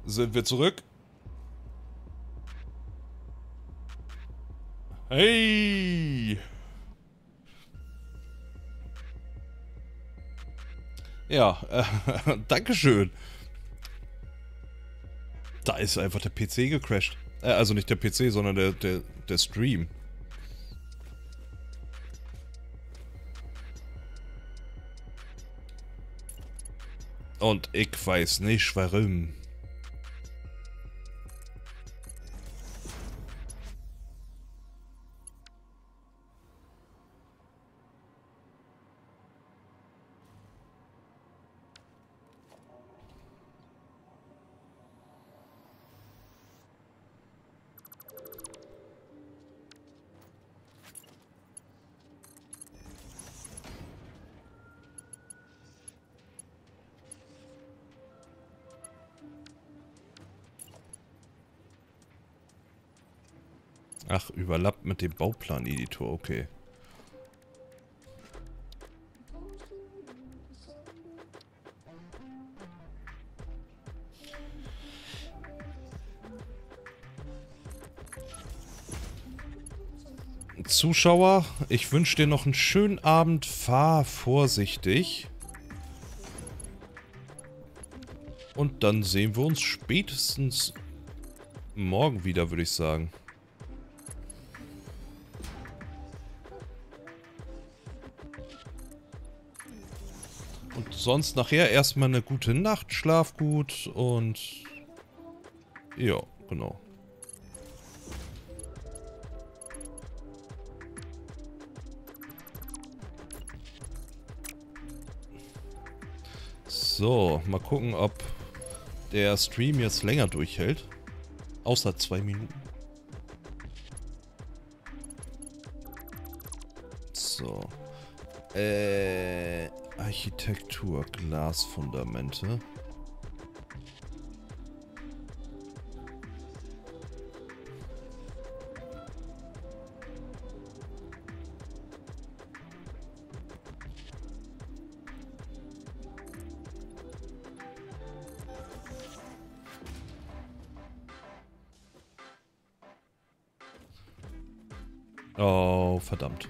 Sind wir zurück? Hey! Ja, Dankeschön. Da ist einfach der PC gecrashed. Also nicht der PC, sondern der Stream. Und ich weiß nicht warum. Ach, überlappt mit dem Bauplan-Editor, okay. Zuschauer, ich wünsche dir noch einen schönen Abend, fahr vorsichtig. Und dann sehen wir uns spätestens morgen wieder, würde ich sagen. Und sonst nachher erstmal eine gute Nacht, schlaf gut und... Ja, genau. So, mal gucken, ob der Stream jetzt länger durchhält. Außer 2 Minuten. So. Architektur, Glasfundamente. Oh, verdammt.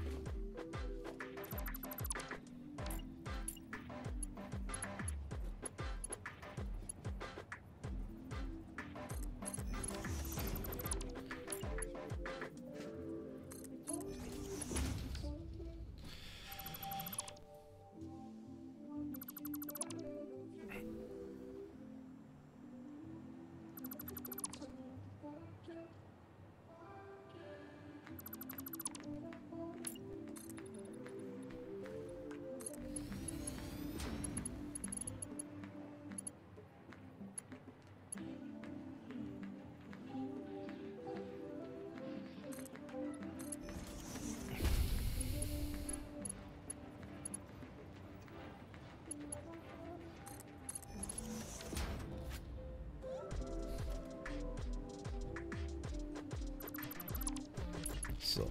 So.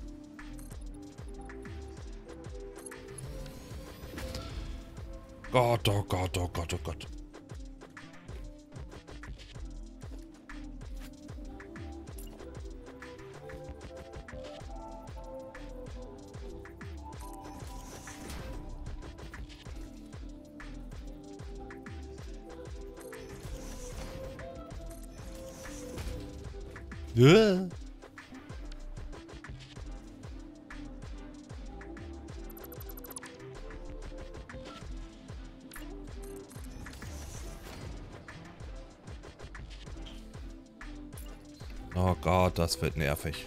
Gott, oh Gott, oh Gott, oh Gott. Ja. Oh Gott, das wird nervig.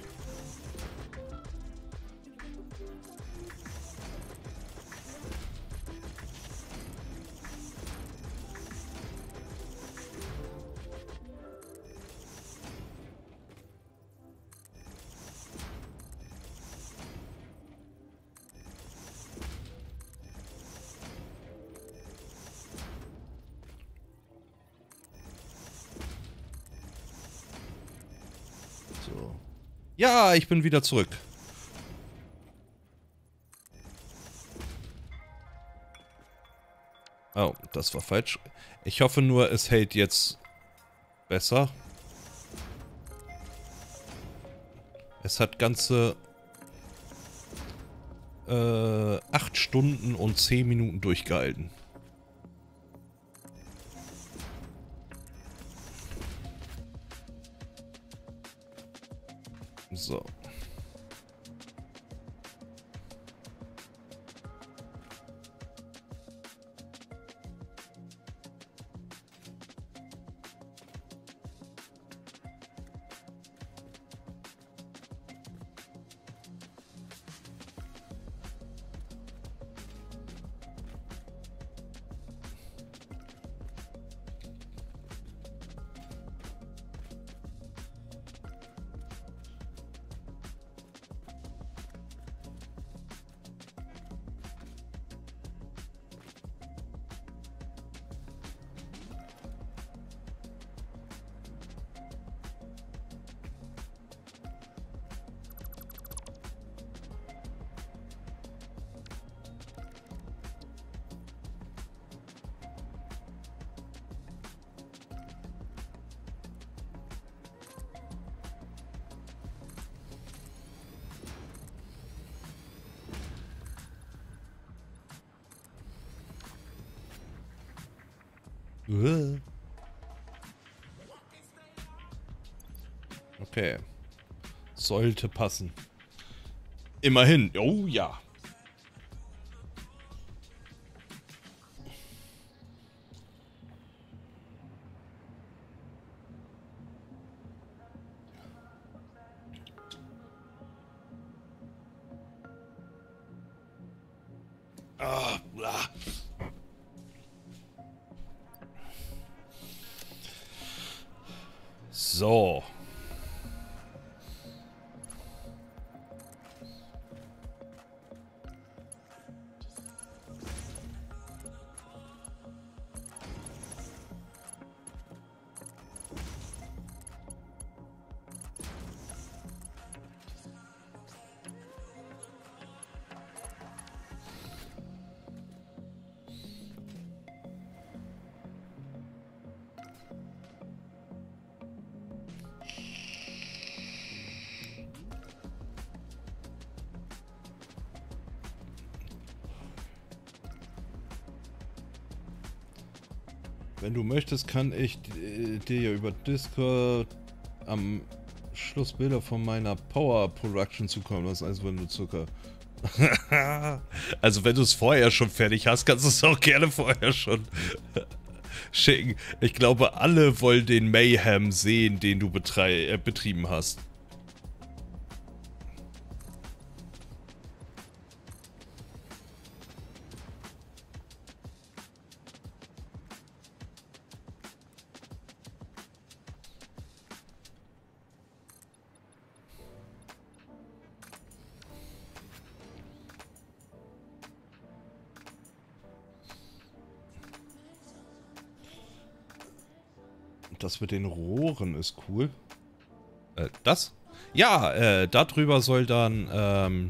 So. Ja, ich bin wieder zurück. Oh, das war falsch. Ich hoffe nur, es hält jetzt besser. Es hat ganze 8 Stunden und 10 Minuten durchgehalten. So. Okay. Sollte passen. Immerhin. Oh ja. Ah, blah. So. Wenn du möchtest, kann ich dir ja über Discord am Schluss Bilder von meiner Power Production zukommen lassen, also wenn du Zucker. Also wenn du es vorher schon fertig hast, kannst du es auch gerne vorher schon schicken. Ich glaube, alle wollen den Mayhem sehen, den du betrieben hast. Das mit den Rohren ist cool. Das? Ja, darüber soll dann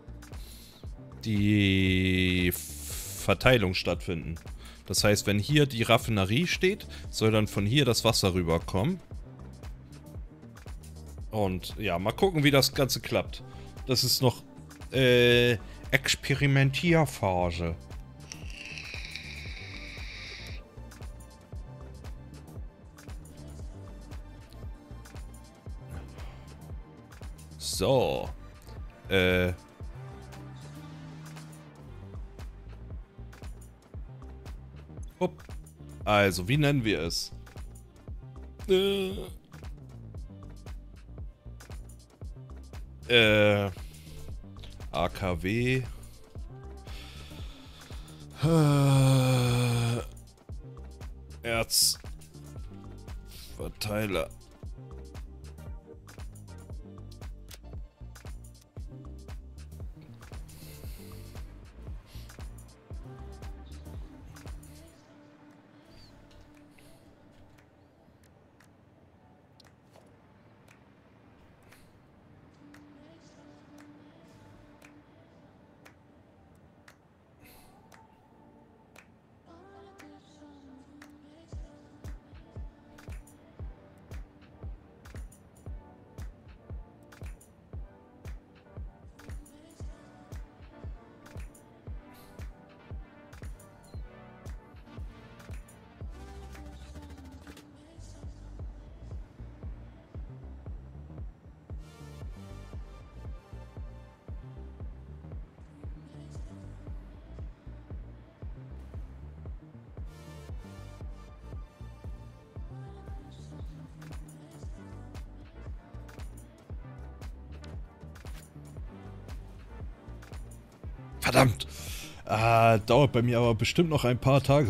die Verteilung stattfinden. Das heißt, wenn hier die Raffinerie steht, soll dann von hier das Wasser rüberkommen. Und ja, mal gucken, wie das Ganze klappt. Das ist noch Experimentierphase. So. Hopp. Also, wie nennen wir es? AKW. Erzverteiler. Verdammt. Dauert bei mir aber bestimmt noch ein paar Tage.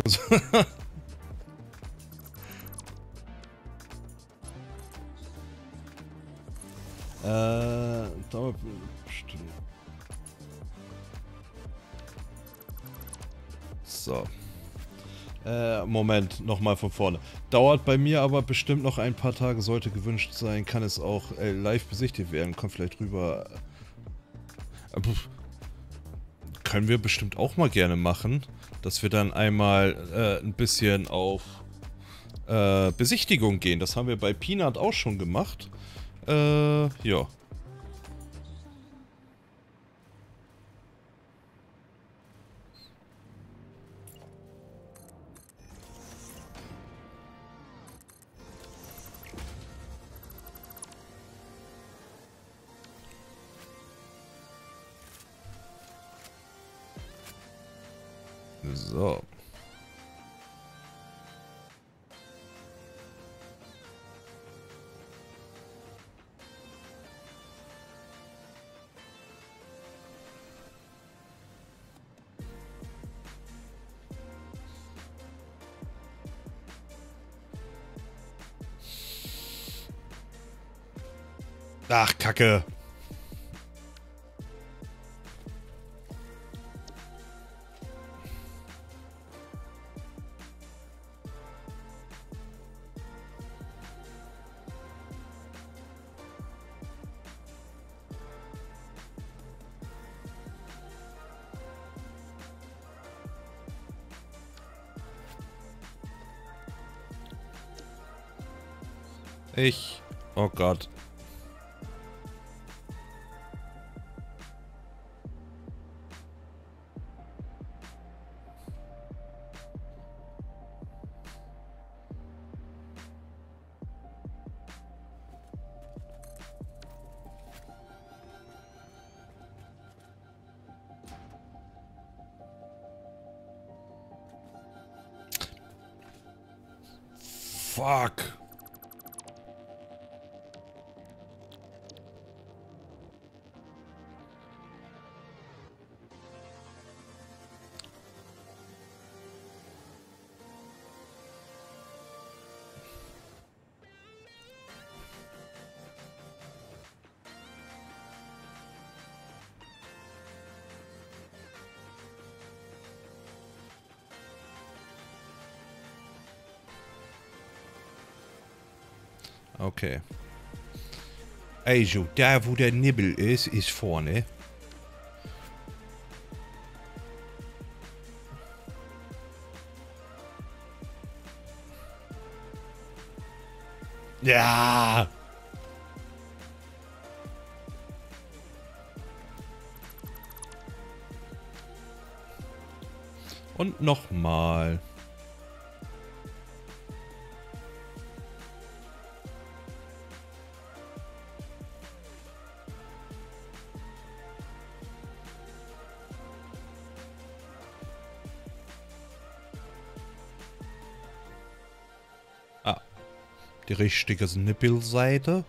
Dauert bestimmt. So. Moment, nochmal von vorne. Dauert bei mir aber bestimmt noch ein paar Tage, sollte gewünscht sein, kann es auch live besichtigt werden. Kommt vielleicht rüber. Können wir bestimmt auch mal gerne machen, dass wir dann einmal ein bisschen auf Besichtigung gehen. Das haben wir bei Peanut auch schon gemacht. Ja. So. Ach, Kacke. Oh Gott. Fuck. Okay. Also, da wo der Nibbel ist, ist vorne. Ja. Und nochmal. Die richtige Nippelseite.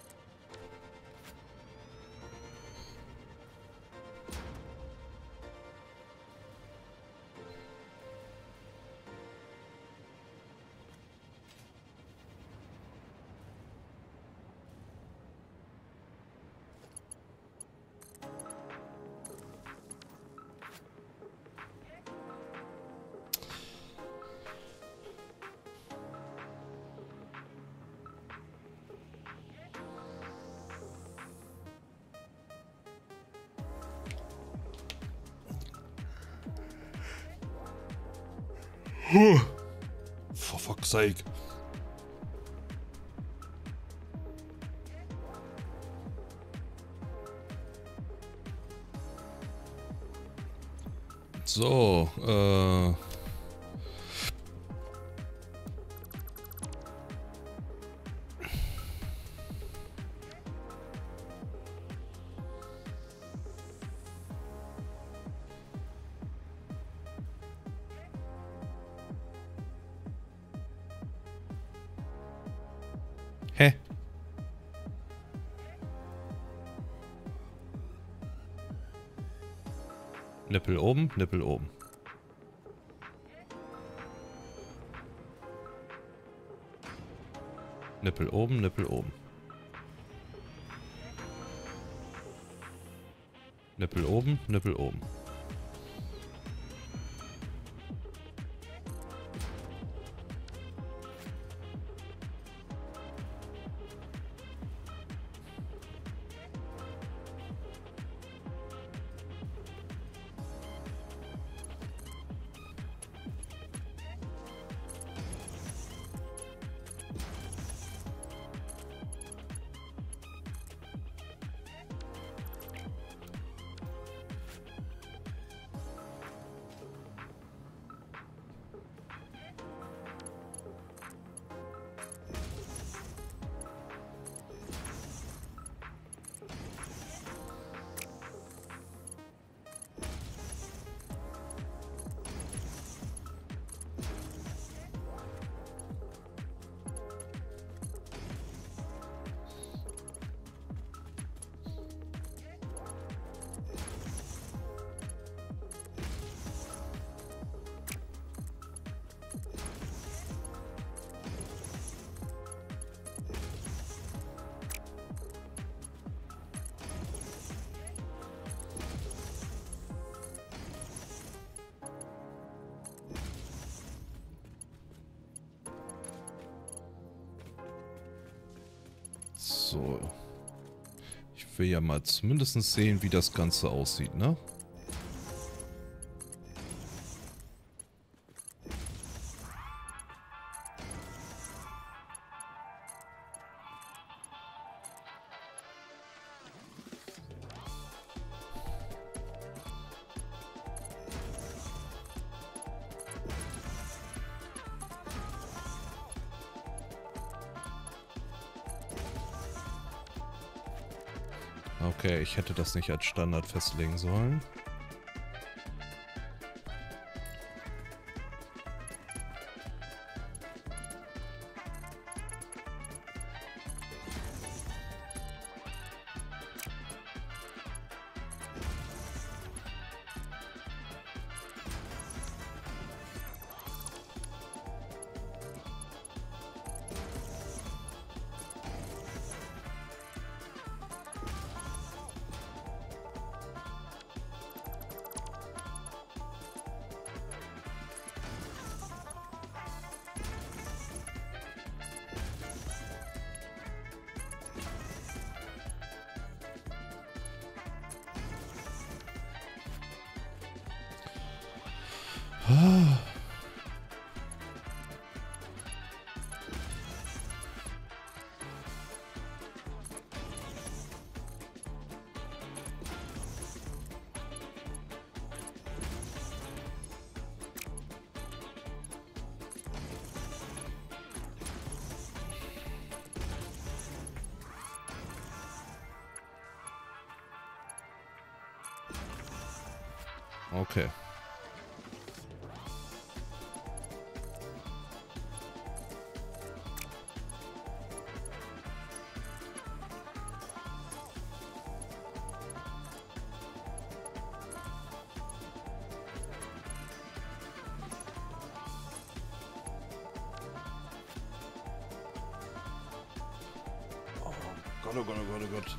For fuck's sake. So, hä? Nippel oben, Nippel oben. Nippel oben, Nippel oben. Nippel oben, Nippel oben. So. Ich will ja mal zumindest sehen, wie das Ganze aussieht, ne? Okay, ich hätte das nicht als Standard festlegen sollen. Okay. Oh Gott, oh Gott, oh Gott, oh Gott.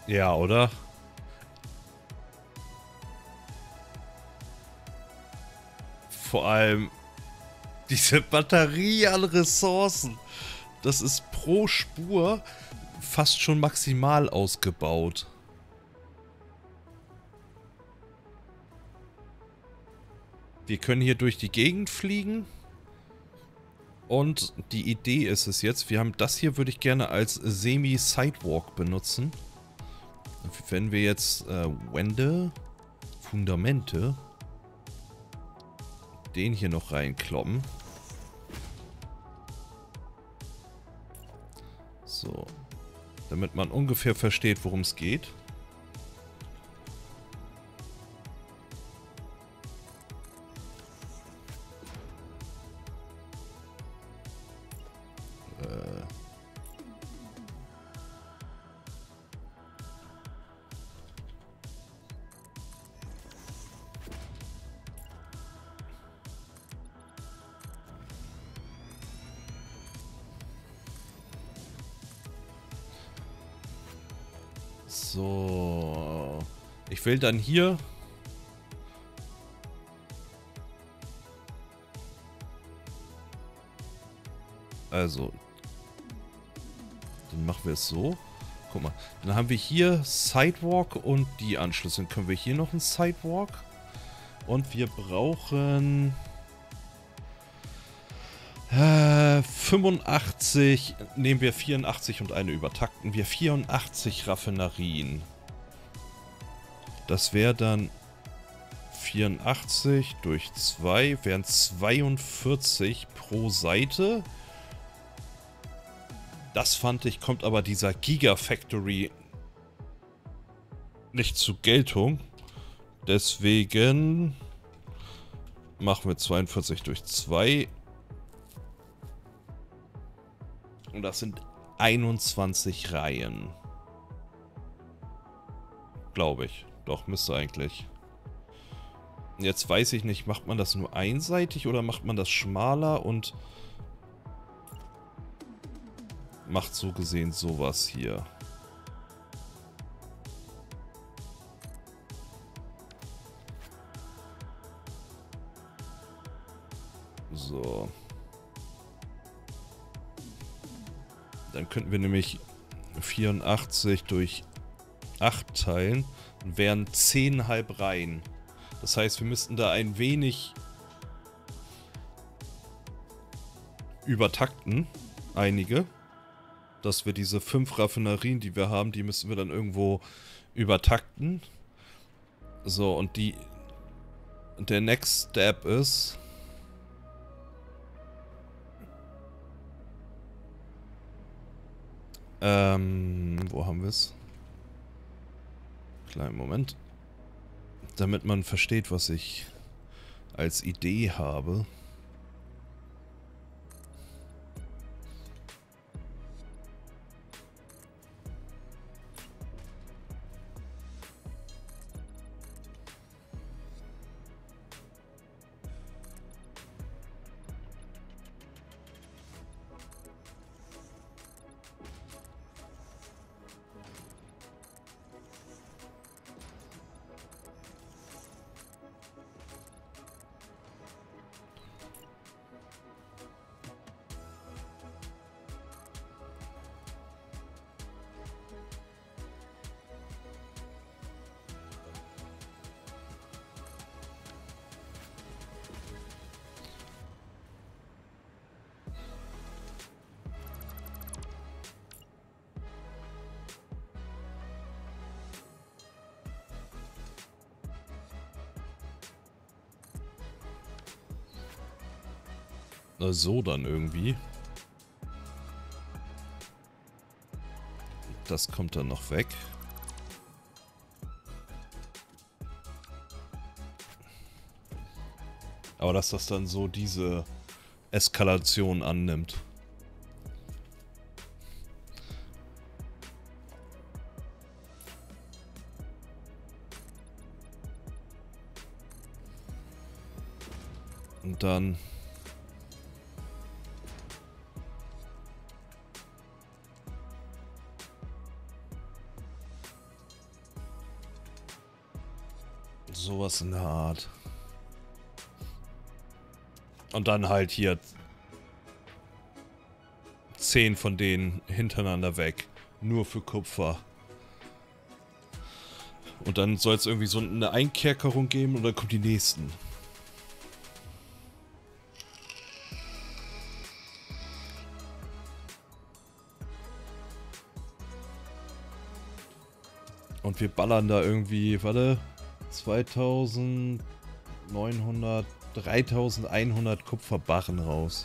Ja, oder? Vor allem diese Batterie an Ressourcen. Das ist pro Spur fast schon maximal ausgebaut. Wir können hier durch die Gegend fliegen. Und die Idee ist es jetzt, wir haben das hier, würde ich gerne als Semi-Sidewalk benutzen. Wenn wir jetzt Wände, Fundamente, den hier noch reinkloppen. So, damit man ungefähr versteht, worum es geht. So, ich will dann hier also, dann machen wir es so. Guck mal, dann haben wir hier Sidewalk und die Anschlüsse. Dann können wir hier noch einen Sidewalk. Und wir brauchen 85, nehmen wir 84 und eine übertakten wir 84 Raffinerien. Das wäre dann 84 durch 2, wären 42 pro Seite. Das fand ich, kommt aber dieser Gigafactory nicht zur Geltung. Deswegen machen wir 42 durch 2. Und das sind 21 Reihen. Glaube ich. Doch, müsste eigentlich. Jetzt weiß ich nicht, macht man das nur einseitig oder macht man das schmaler und macht so gesehen sowas hier. So. Dann könnten wir nämlich 84 durch 8 teilen und wären 10,5 Reihen. Das heißt, wir müssten da ein wenig übertakten, einige. Dass wir diese 5 Raffinerien, die wir haben, die müssen wir dann irgendwo übertakten. So, und der Next Step ist... wo haben wir es? Kleinen Moment. Damit man versteht, was ich als Idee habe. Na so dann irgendwie. Das kommt dann noch weg. Aber dass das dann so diese Eskalation annimmt. Und dann... Sowas in der Art. Und dann halt hier 10 von denen hintereinander weg. Nur für Kupfer. Und dann soll es irgendwie so eine Einkerkerung geben und dann kommen die nächsten. Und wir ballern da irgendwie, warte, 2900, 3100 Kupferbarren raus.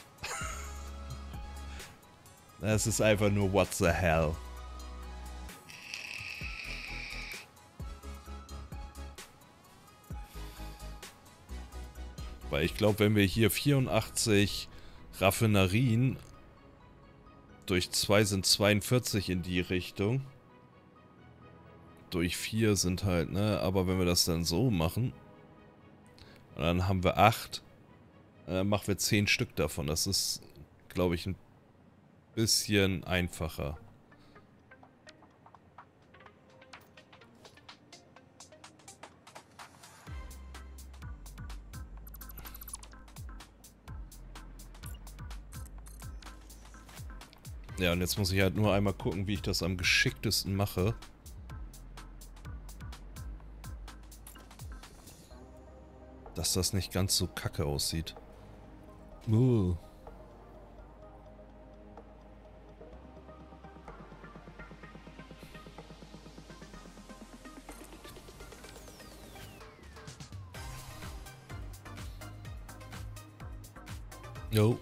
Das ist einfach nur what the hell. Weil ich glaube, wenn wir hier 84 Raffinerien durch 2 sind 42 in die Richtung. Durch 4 sind halt, ne? Aber wenn wir das dann so machen, und dann haben wir 8, dann machen wir 10 Stück davon. Das ist, glaube ich, ein bisschen einfacher. Ja, und jetzt muss ich halt nur einmal gucken, wie ich das am geschicktesten mache. Dass das nicht ganz so kacke aussieht. Jo.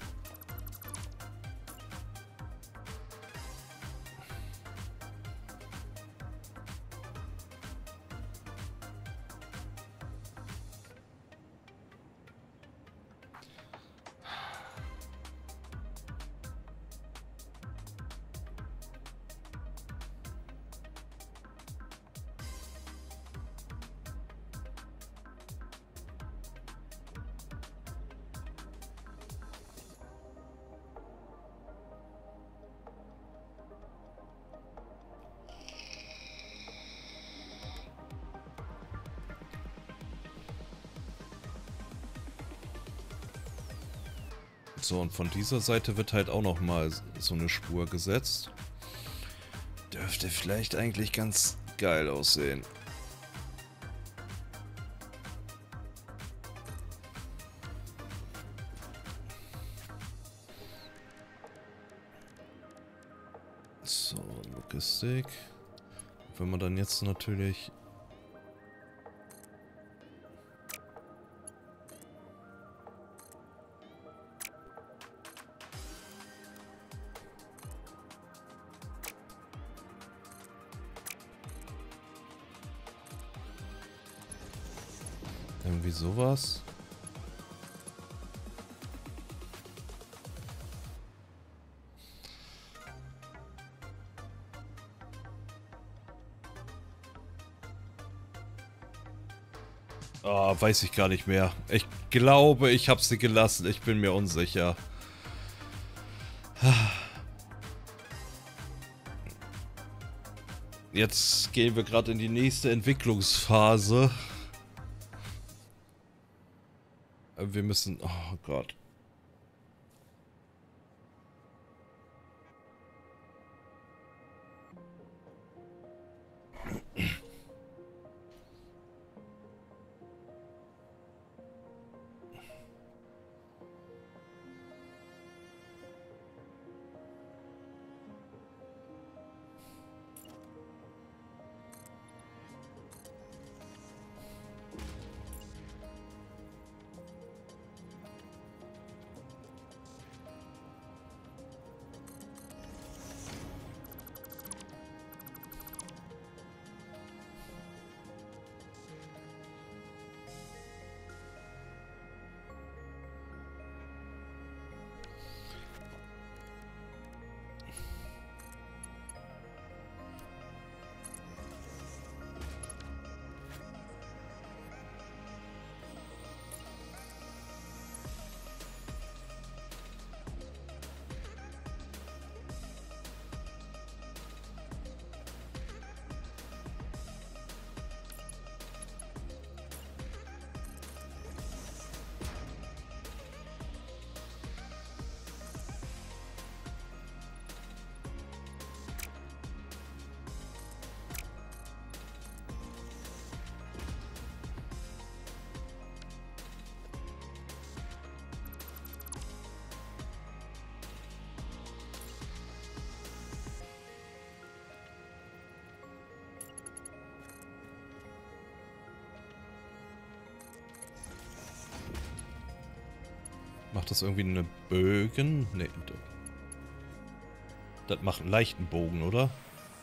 So, und von dieser Seite wird halt auch noch mal so eine Spur gesetzt. Dürfte vielleicht eigentlich ganz geil aussehen. So, Logistik. Wenn man dann jetzt natürlich... Irgendwie sowas. Oh, weiß ich gar nicht mehr. Ich glaube, ich habe sie gelassen. Ich bin mir unsicher. Jetzt gehen wir gerade in die nächste Entwicklungsphase. Wir müssen... Oh Gott. Macht das irgendwie eine Bögen? Nee. Das macht einen leichten Bogen, oder?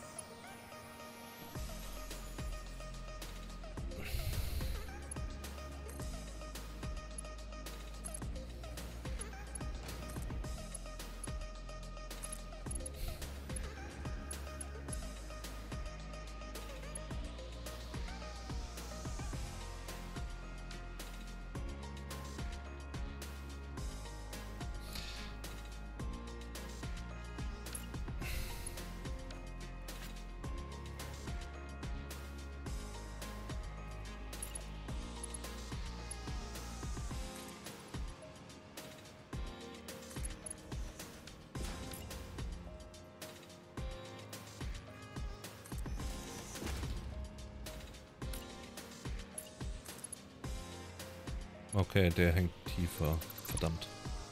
Okay, der hängt tiefer. Verdammt.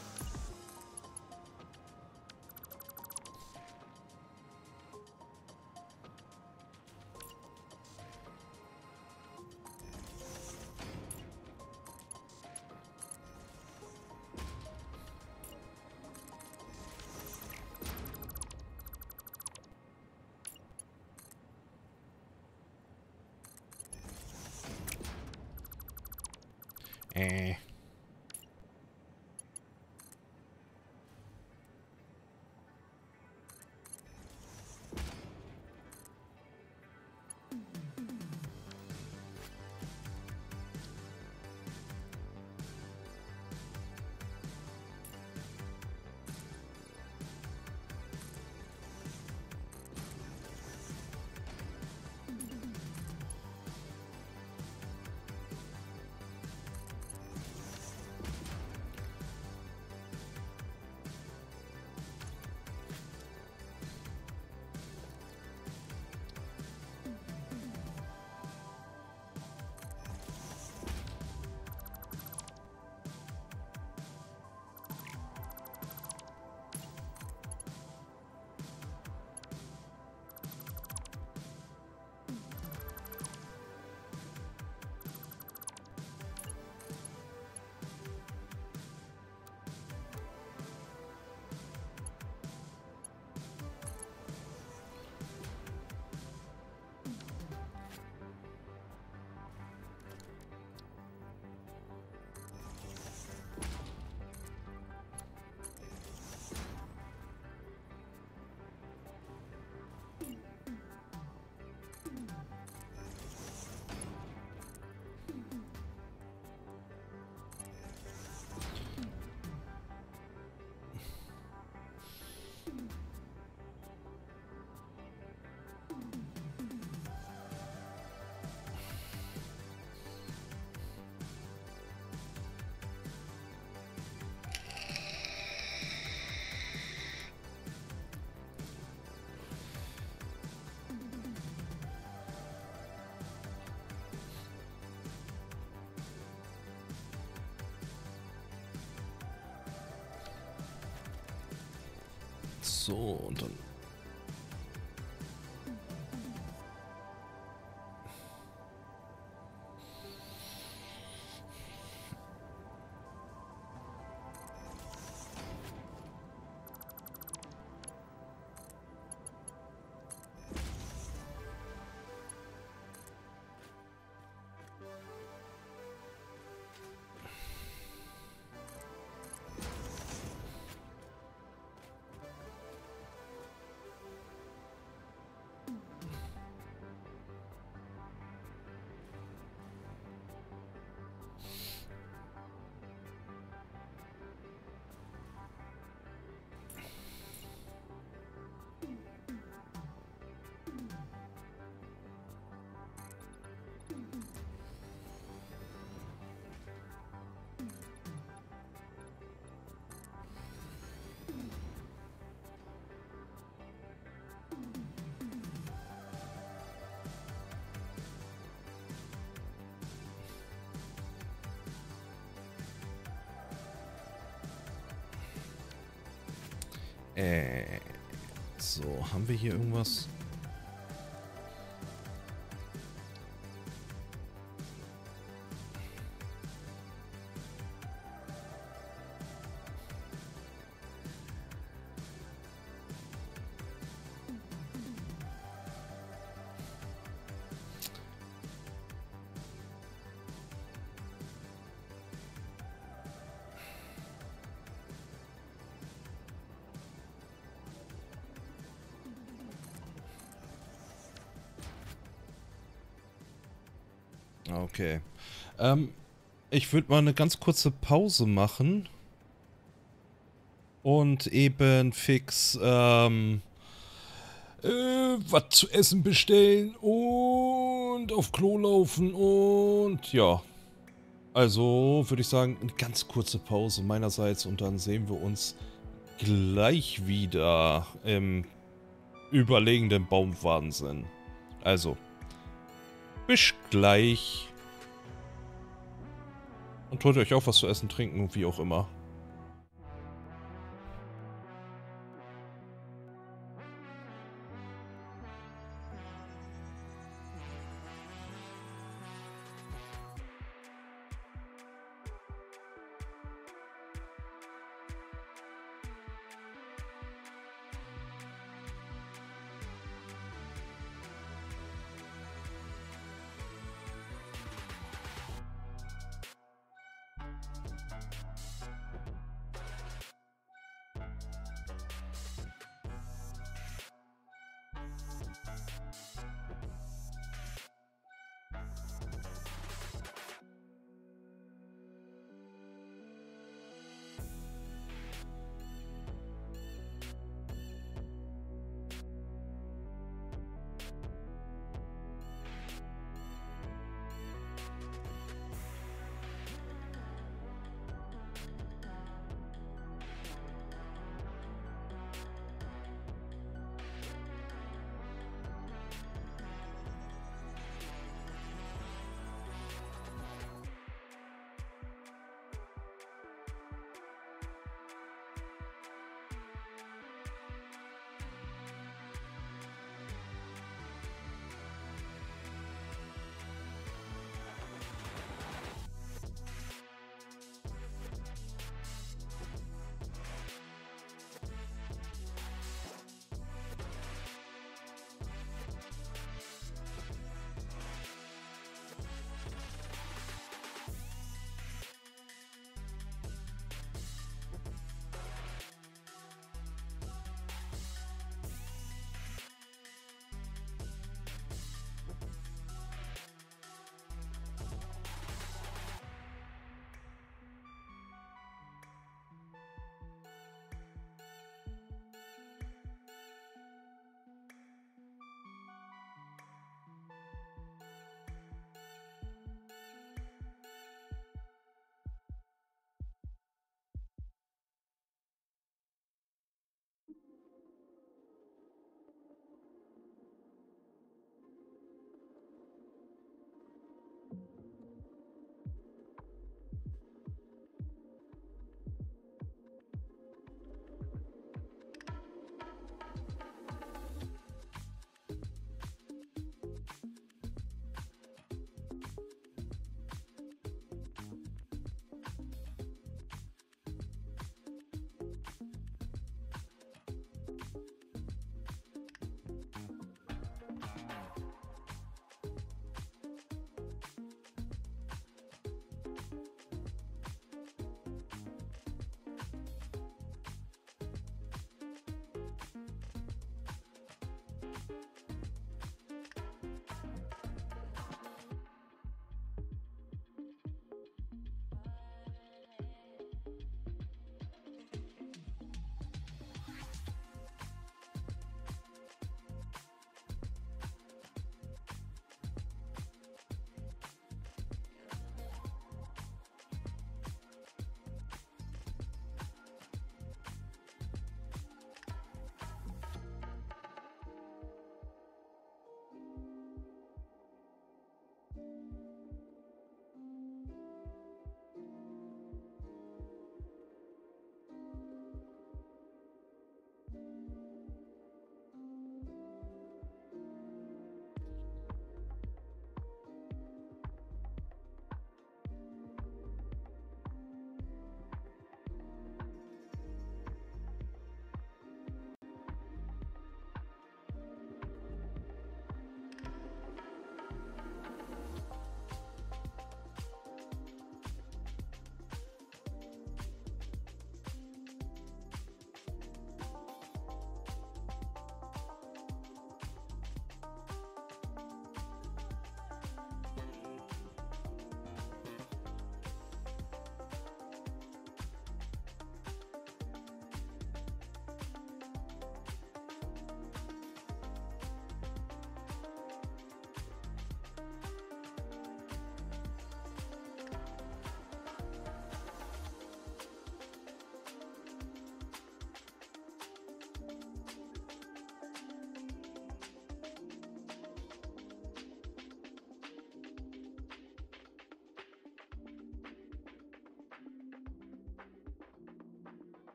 Äh. So, und dann... So, haben wir hier irgendwas? Okay. Ich würde mal eine ganz kurze Pause machen und eben fix was zu essen bestellen und auf Klo laufen und ja. Also würde ich sagen, eine ganz kurze Pause meinerseits und dann sehen wir uns gleich wieder im überlegenen Baumwahnsinn. Also, bis gleich. Und holt euch auch was zu essen, trinken, wie auch immer.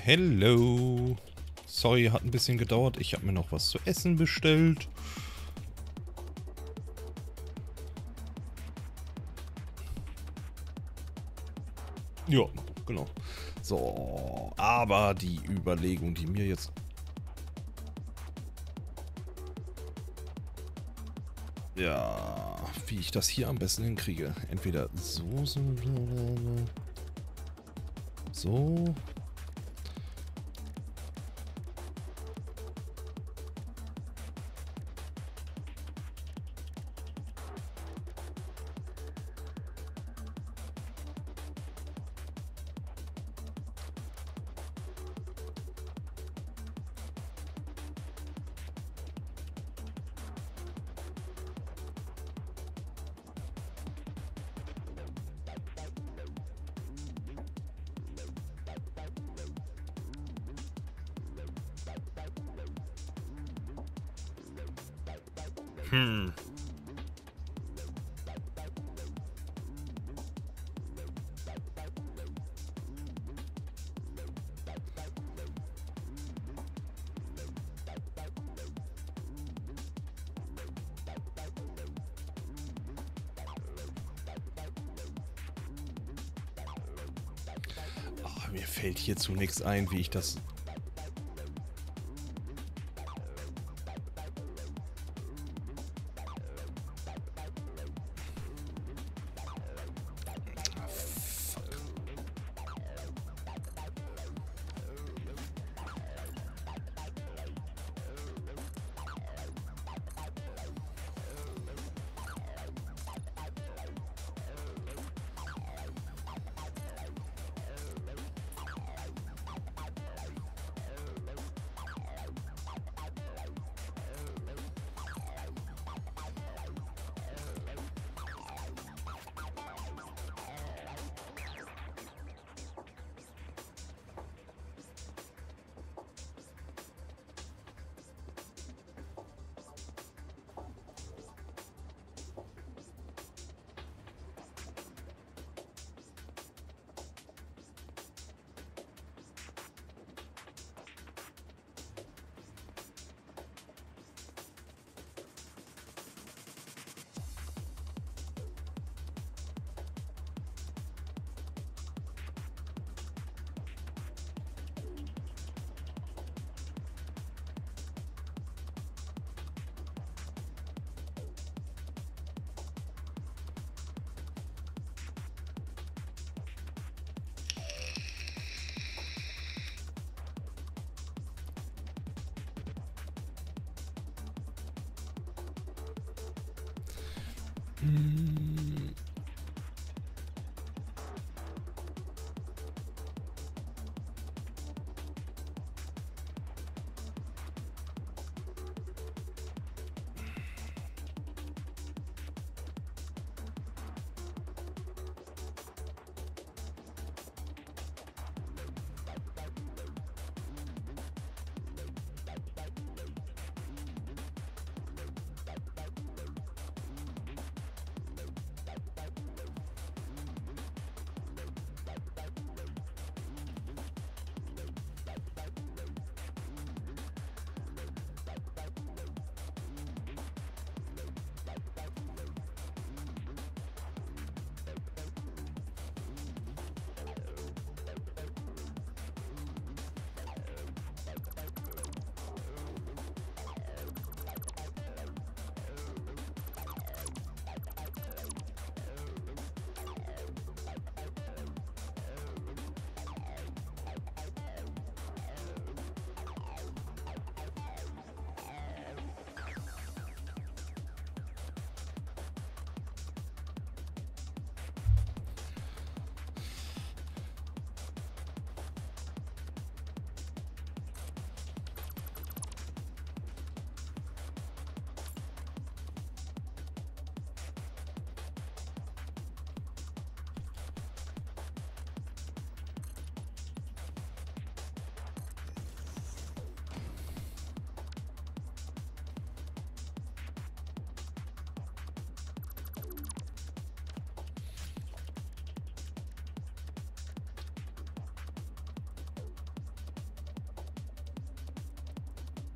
Hello. Sorry, hat ein bisschen gedauert. Ich habe mir noch was zu essen bestellt. Ja, genau. So, aber die Überlegung, die mir jetzt... Ja, wie ich das hier am besten hinkriege. Entweder so, so, so. Oh, mir fällt hierzu nichts ein, wie ich das...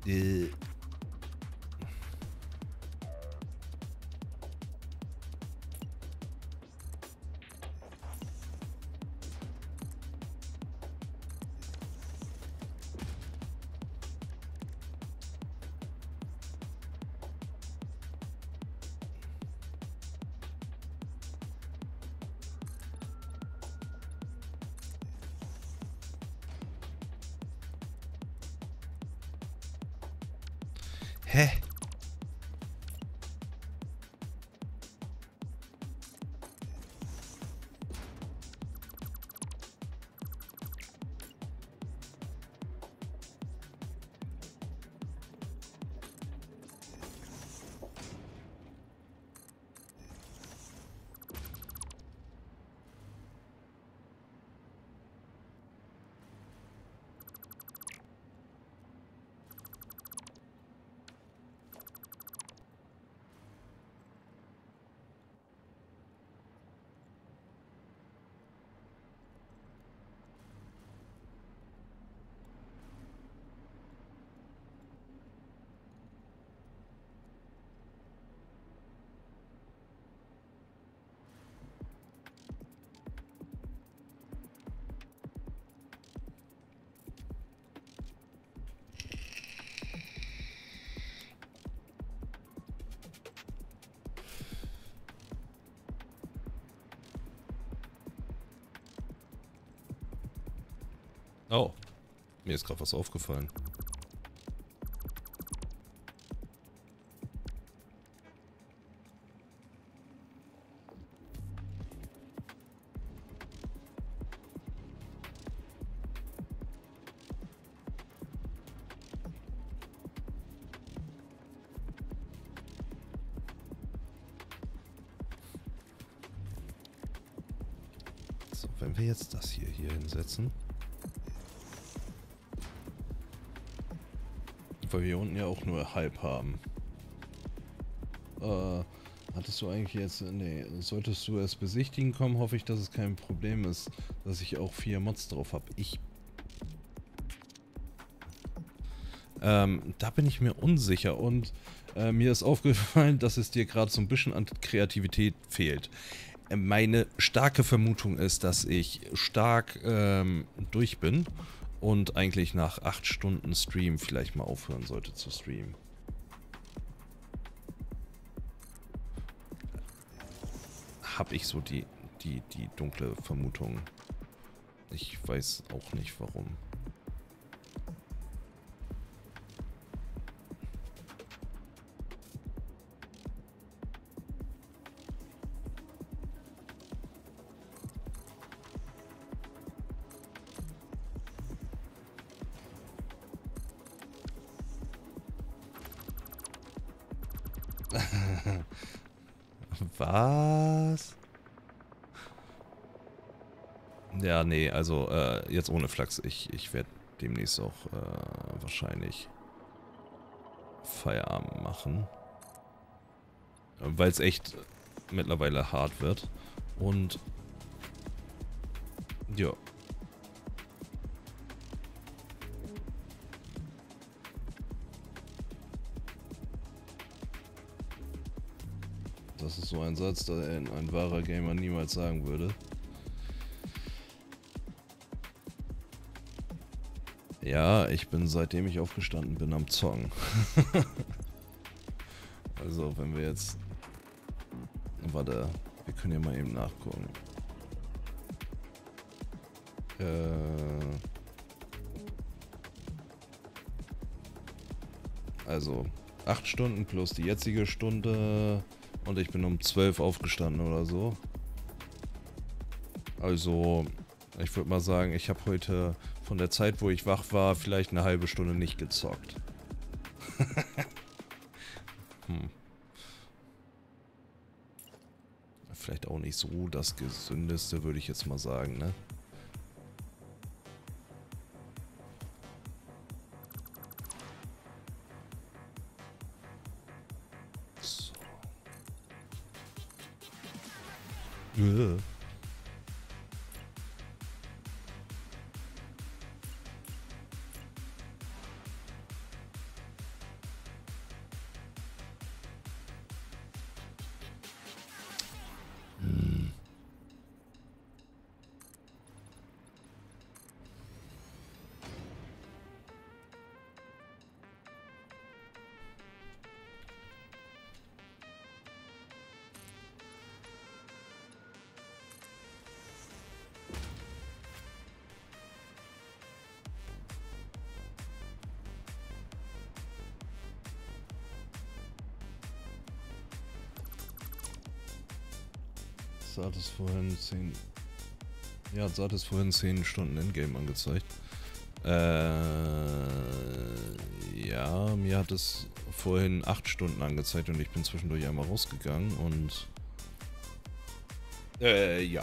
Äh. Hä? Oh, mir ist gerade was aufgefallen. So, wenn wir jetzt das hier hinsetzen. Weil wir hier unten ja auch nur halb haben. Hattest du eigentlich jetzt... Nee, solltest du es besichtigen kommen, hoffe ich, dass es kein Problem ist, dass ich auch 4 Mods drauf habe. Da bin ich mir unsicher und mir ist aufgefallen, dass es dir gerade so ein bisschen an Kreativität fehlt. Meine starke Vermutung ist, dass ich stark durch bin und eigentlich nach 8 Stunden Stream vielleicht mal aufhören sollte zu streamen. Habe ich so die dunkle Vermutung. Ich weiß auch nicht warum. Was? Ja, nee, also jetzt ohne Flachs. Ich werde demnächst auch wahrscheinlich Feierabend machen. Weil es echt mittlerweile hart wird. Und ja. Das ist so ein Satz, den ein wahrer Gamer niemals sagen würde. Ja, ich bin seitdem ich aufgestanden bin am Zocken. Also, wenn wir jetzt... Warte, wir können ja mal eben nachgucken. Also, 8 Stunden plus die jetzige Stunde und ich bin um 12 aufgestanden oder so. Also, ich würde mal sagen, ich habe heute von der Zeit, wo ich wach war, vielleicht eine halbe Stunde nicht gezockt. Vielleicht auch nicht so das Gesündeste, würde ich jetzt mal sagen, ne? So. Jetzt hat es vorhin 10... Ja, jetzt hat es vorhin 10 Stunden Endgame angezeigt. Ja, mir hat es vorhin 8 Stunden angezeigt und ich bin zwischendurch einmal rausgegangen und... ja.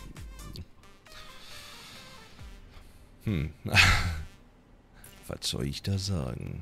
Was soll ich da sagen?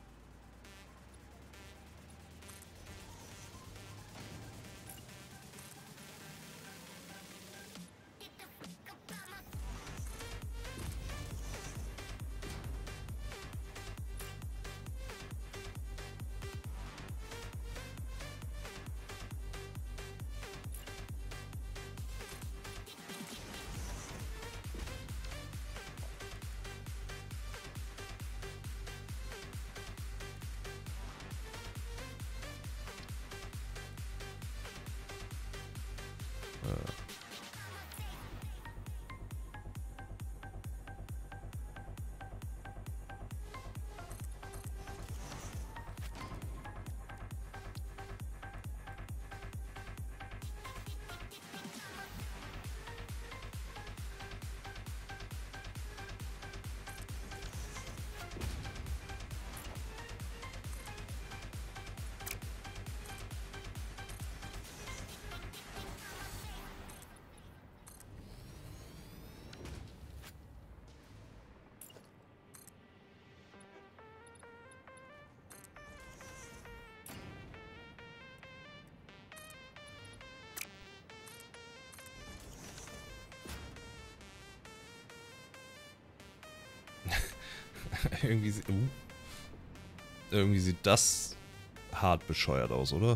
Irgendwie sieht das hart bescheuert aus, oder?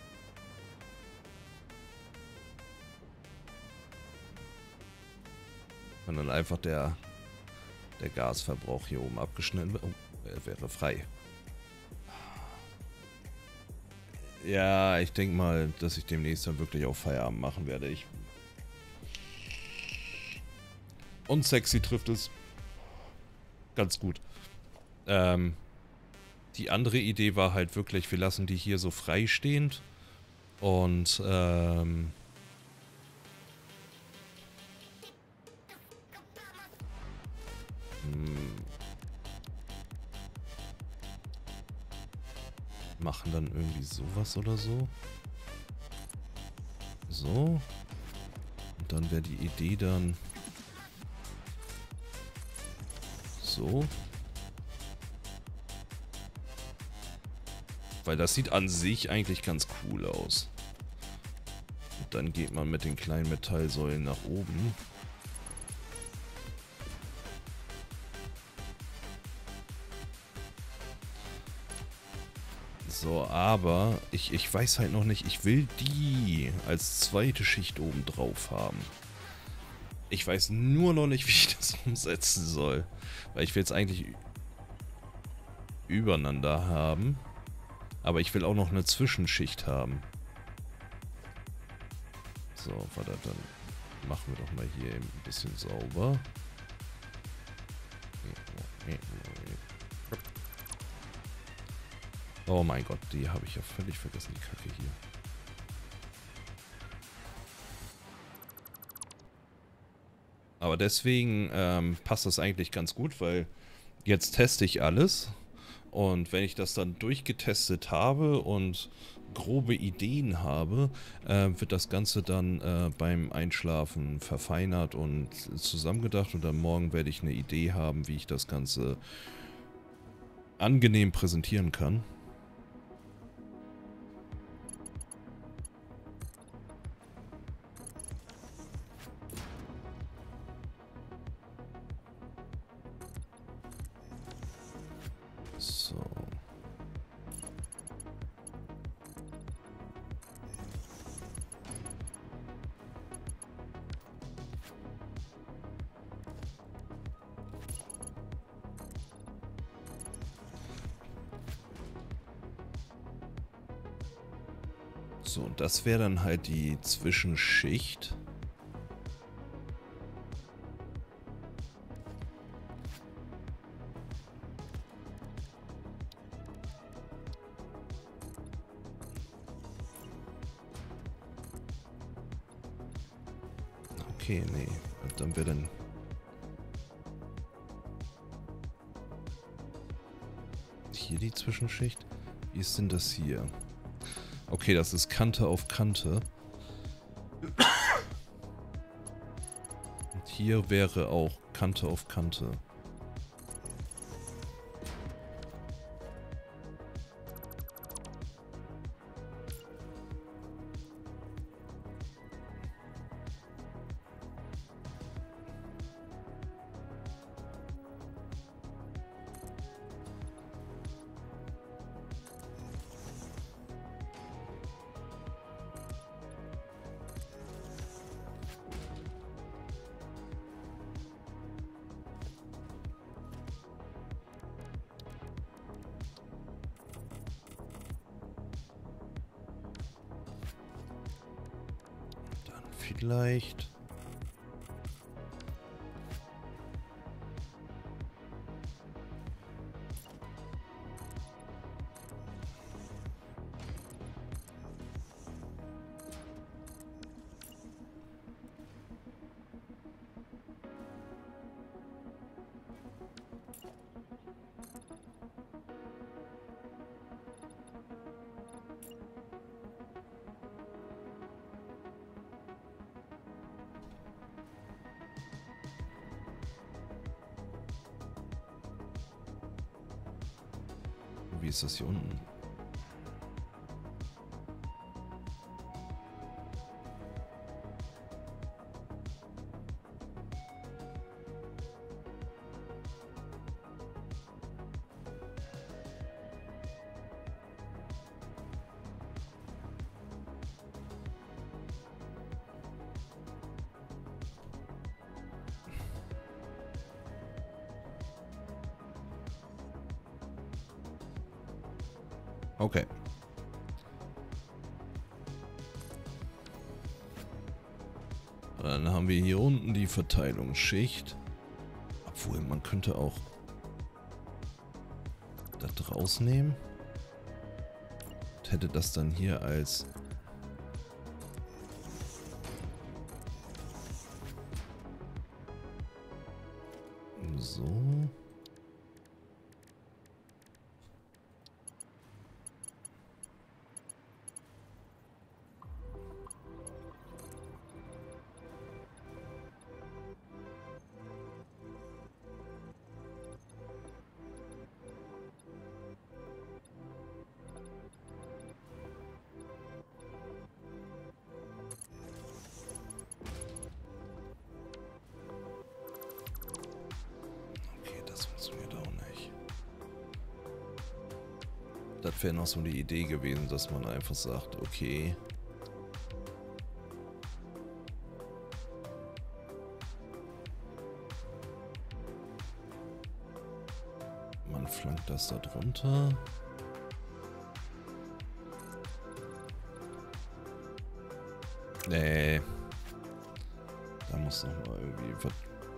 Und dann einfach der Gasverbrauch hier oben abgeschnitten wird. Oh, er wäre frei. Ja, ich denke mal, dass ich demnächst dann wirklich auch Feierabend machen werde. Und sexy trifft es ganz gut. Die andere Idee war halt wirklich, wir lassen die hier so freistehend und machen dann irgendwie sowas oder so. So. Und dann wäre die Idee dann so. Weil das sieht an sich eigentlich ganz cool aus. Und dann geht man mit den kleinen Metallsäulen nach oben. So, aber ich weiß halt noch nicht, ich will die als zweite Schicht oben drauf haben. Ich weiß nur noch nicht, wie ich das umsetzen soll. Weil ich will es eigentlich übereinander haben. Aber ich will auch noch eine Zwischenschicht haben. So, warte, dann machen wir doch mal hier eben ein bisschen sauber. Oh mein Gott, die habe ich ja völlig vergessen, die Kacke hier. Aber deswegen passt das eigentlich ganz gut, weil jetzt teste ich alles. Und wenn ich das dann durchgetestet habe und grobe Ideen habe, wird das Ganze dann beim Einschlafen verfeinert und zusammengedacht. Und dann morgen werde ich eine Idee haben, wie ich das Ganze angenehm präsentieren kann. So. So, und das wäre dann halt die Zwischenschicht. okay, nee. Dann wäre dann... Hier die Zwischenschicht? Wie ist denn das hier? Okay, das ist Kante auf Kante. Und hier wäre auch Kante auf Kante. Vielleicht. Wie ist das hier unten? Okay. Dann haben wir hier unten die Verteilungsschicht. Obwohl, man könnte auch das rausnehmen. Und hätte das dann hier als... So... Das wäre noch so eine Idee gewesen, dass man einfach sagt, okay. Man flankt das da drunter. Nee. Da muss noch mal irgendwie was...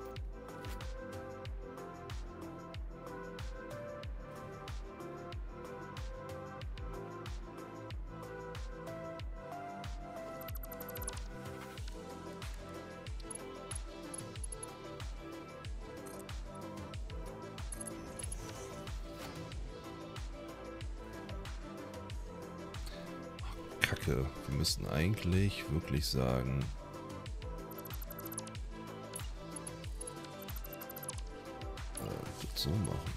Kacke. Wir müssten eigentlich wirklich sagen... so machen.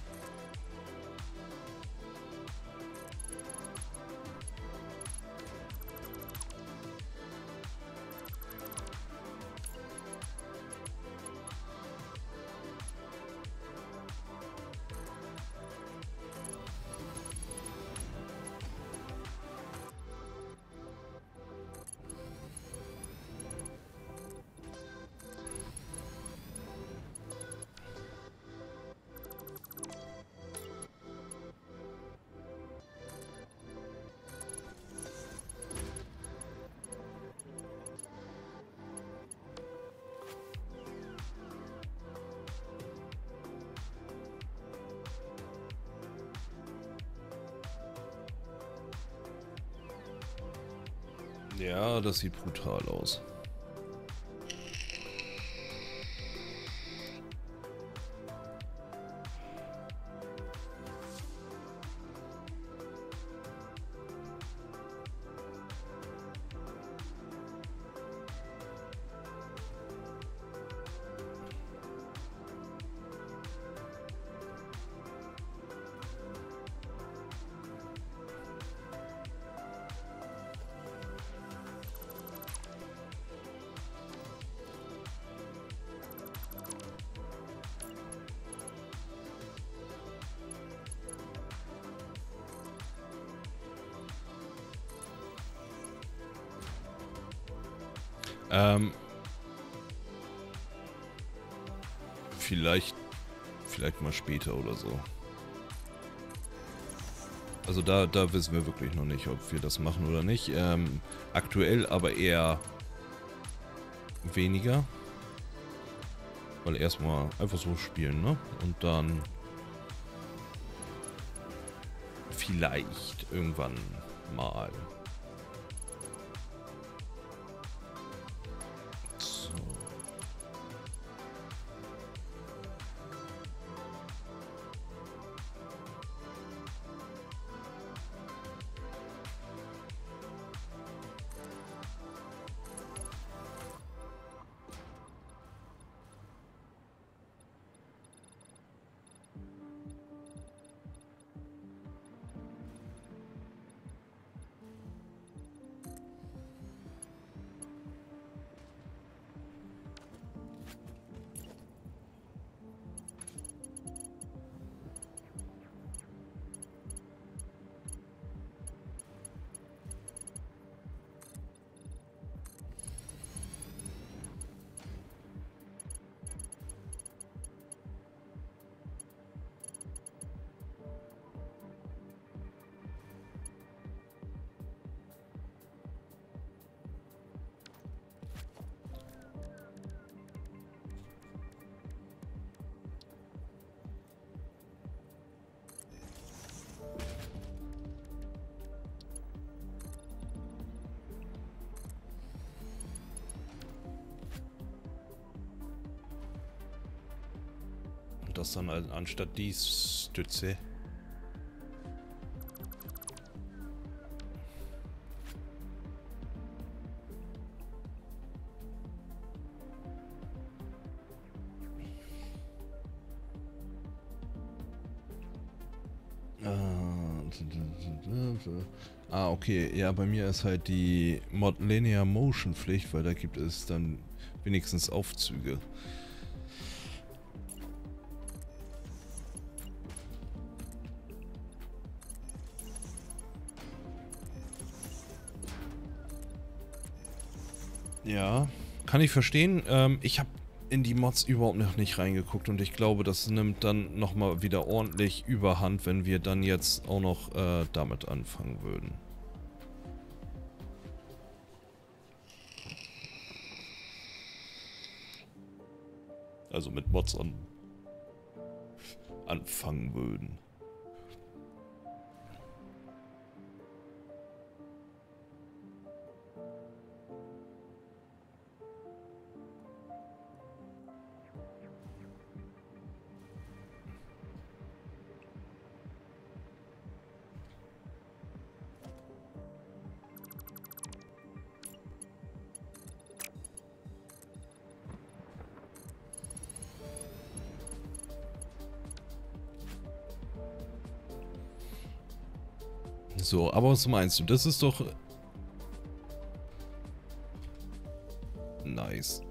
Ja, das sieht brutal aus. Ähm, vielleicht mal später oder so. Also da wissen wir wirklich noch nicht, ob wir das machen oder nicht. Aktuell aber eher weniger. Weil erstmal einfach so spielen, ne? Und dann vielleicht irgendwann mal. So. Und das dann anstatt die Stütze. Ah, okay. Ja, bei mir ist halt die Mod Linear Motion Pflicht, weil da gibt es dann wenigstens Aufzüge. Ja, kann ich verstehen. Ich habe in die Mods überhaupt noch nicht reingeguckt und ich glaube, das nimmt dann nochmal wieder ordentlich Überhand, wenn wir dann jetzt auch noch damit anfangen würden. Also mit Mods anfangen würden. So, aber was meinst du? Das ist doch... Nice.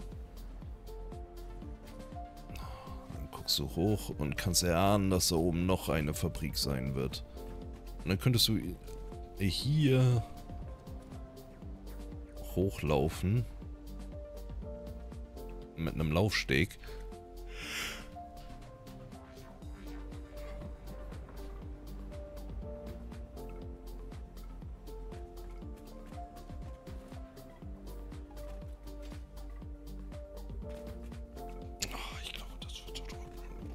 Dann guckst du hoch und kannst erahnen, dass da oben noch eine Fabrik sein wird. Und dann könntest du hier hochlaufen. Mit einem Laufsteg. Ich glaube, das wird so drücken.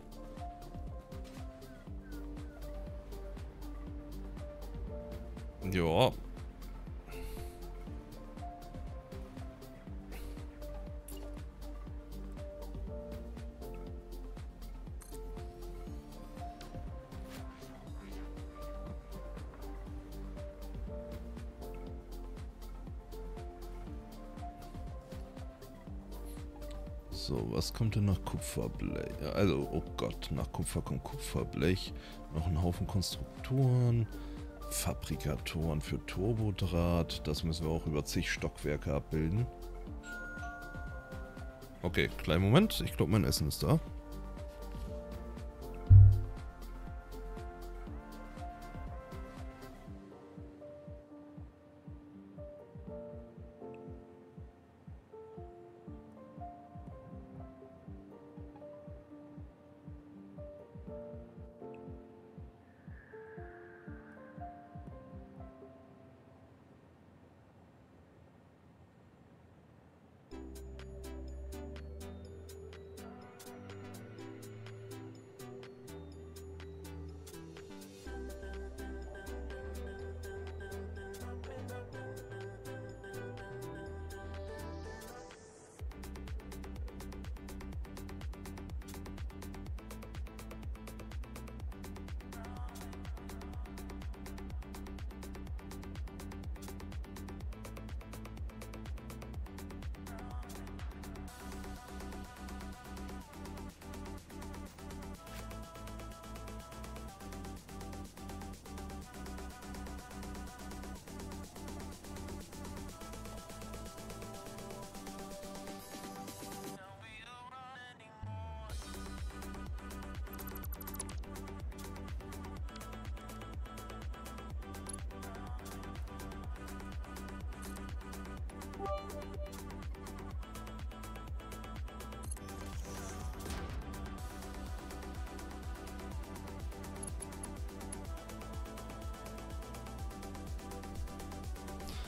Ja. So, was kommt denn nach Kupferblech? Also, oh Gott, nach Kupfer kommt Kupferblech. Noch ein Haufen Konstruktoren. Fabrikatoren für Turbodraht. Das müssen wir auch über zig Stockwerke abbilden. Okay, kleinen Moment. Ich glaube, mein Essen ist da.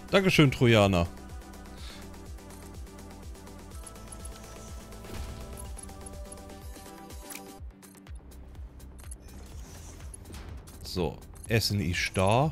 Dankeschön, Trojaner. So, Essen ist da.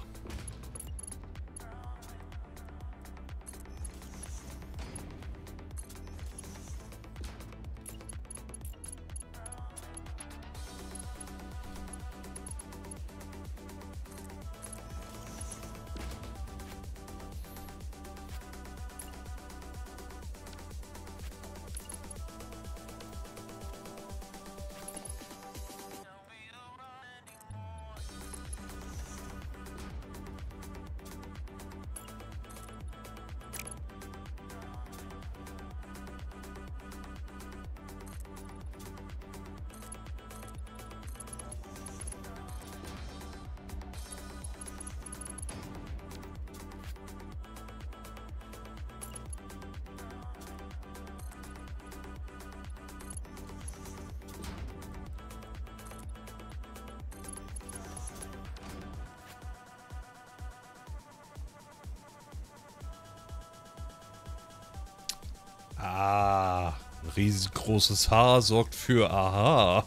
Ah, riesengroßes Haar sorgt für Aha.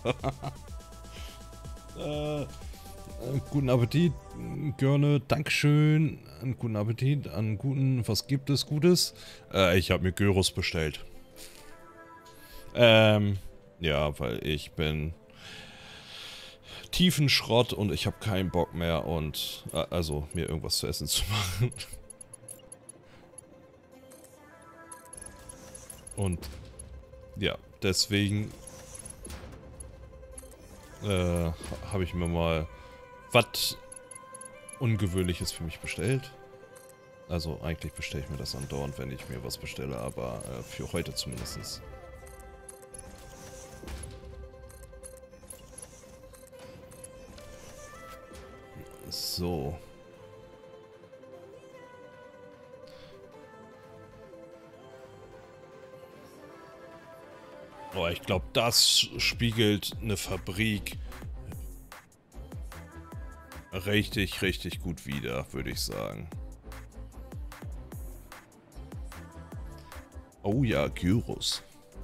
Guten Appetit, gerne, Dankeschön. Einen guten Appetit, einen guten, was gibt es Gutes? Ich habe mir Gyros bestellt. Ja, weil ich bin tiefen Schrott und ich habe keinen Bock mehr und, also, mir irgendwas zu essen zu machen. Und ja, deswegen habe ich mir mal was Ungewöhnliches für mich bestellt. Also eigentlich bestelle ich mir das andauernd, wenn ich mir was bestelle, aber für heute zumindest. So. Oh, ich glaube, das spiegelt eine Fabrik richtig, richtig gut wider, würde ich sagen. Oh ja, Gyros.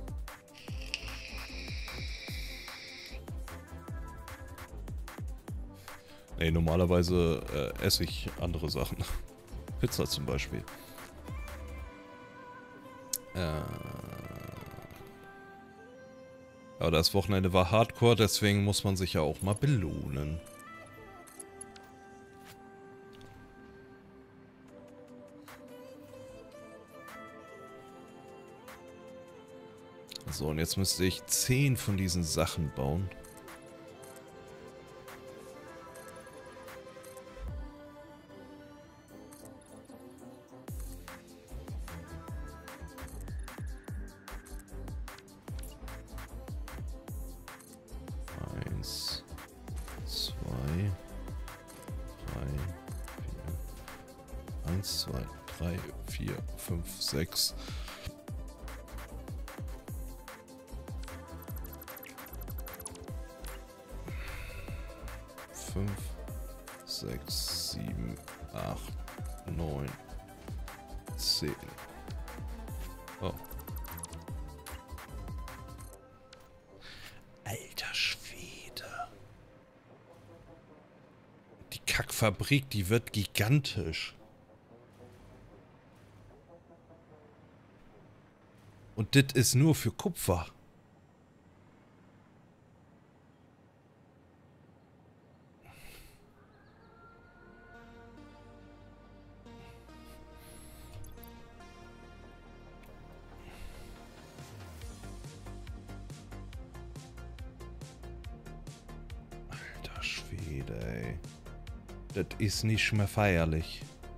Nee, normalerweise esse ich andere Sachen. Pizza zum Beispiel. Aber das Wochenende war Hardcore, deswegen muss man sich ja auch mal belohnen. So, und jetzt müsste ich 10 von diesen Sachen bauen. Eins, zwei, drei, vier. 1, 2, 3, 4, 5, 6. 5, 6, 7, 8, 9, 10. Oh. Alter Schwede. Die Kackfabrik, die wird gigantisch. Und das ist nur für Kupfer. Schwede, ey. Das ist nicht mehr feierlich.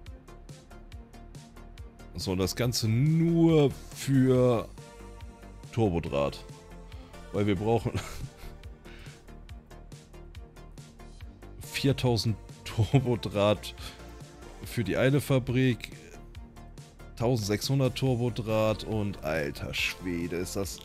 So, das Ganze nur für Turbodraht. Weil wir brauchen 4000 Turbodraht für die eine Fabrik, 1600 Turbodraht und alter Schwede, ist das...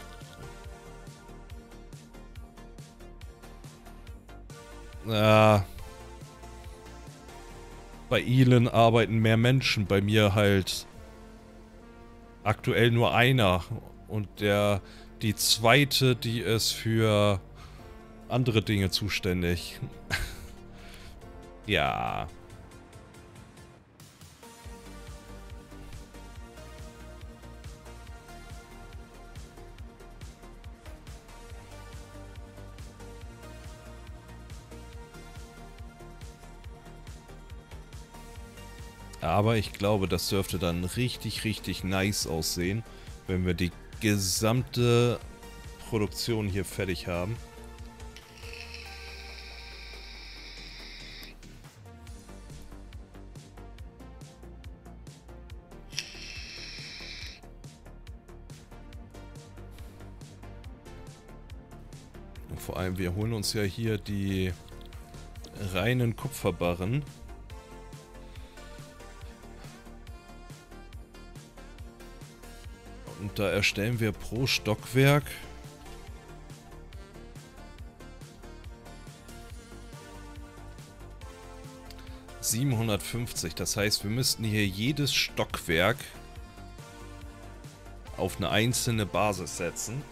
Bei Elon arbeiten mehr Menschen, bei mir halt aktuell nur einer. Und die zweite, die ist für andere Dinge zuständig. Ja. Aber ich glaube, das dürfte dann richtig, richtig nice aussehen, wenn wir die gesamte Produktion hier fertig haben. Und vor allem, wir holen uns ja hier die reinen Kupferbarren. Und da erstellen wir pro Stockwerk $750. Das heißt, wir müssten hier jedes Stockwerk auf eine einzelne Basis setzen.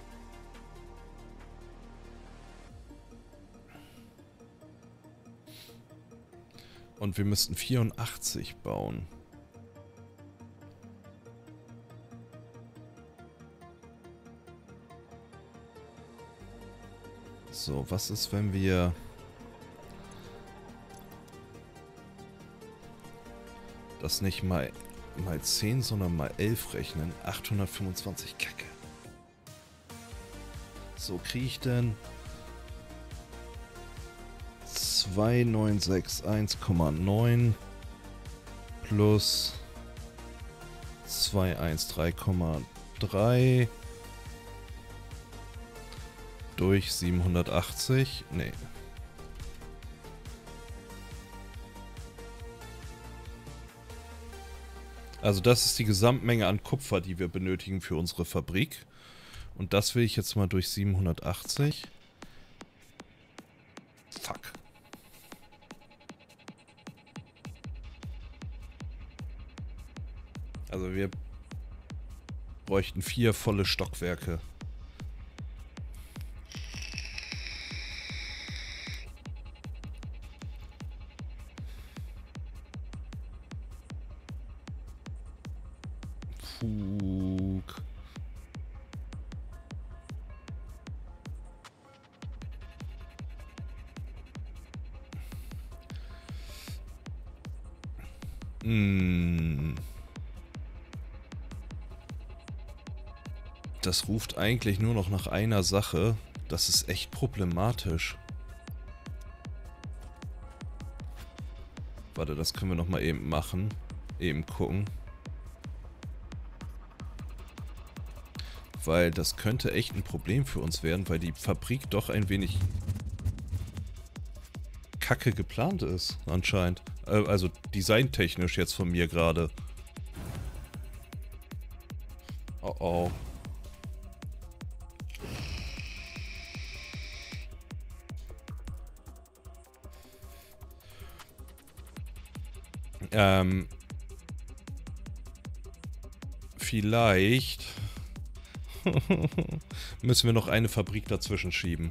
Und wir müssten 84 bauen. So, was ist, wenn wir das nicht mal 10, sondern mal 11 rechnen? 825, Kacke. So, kriege ich denn 2961,9 plus 213,3 durch 780? Nee. Also das ist die Gesamtmenge an Kupfer, die wir benötigen für unsere Fabrik. Und das will ich jetzt mal durch 780. Fuck. Also wir bräuchten 4 volle Stockwerke. Fug. Das ruft eigentlich nur noch nach einer Sache. Das ist echt problematisch. Warte, das können wir noch mal eben machen. Eben gucken. Weil das könnte echt ein Problem für uns werden, weil die Fabrik doch ein wenig kacke geplant ist, anscheinend. Also designtechnisch jetzt von mir gerade. Oh oh. Vielleicht müssen wir noch eine Fabrik dazwischen schieben.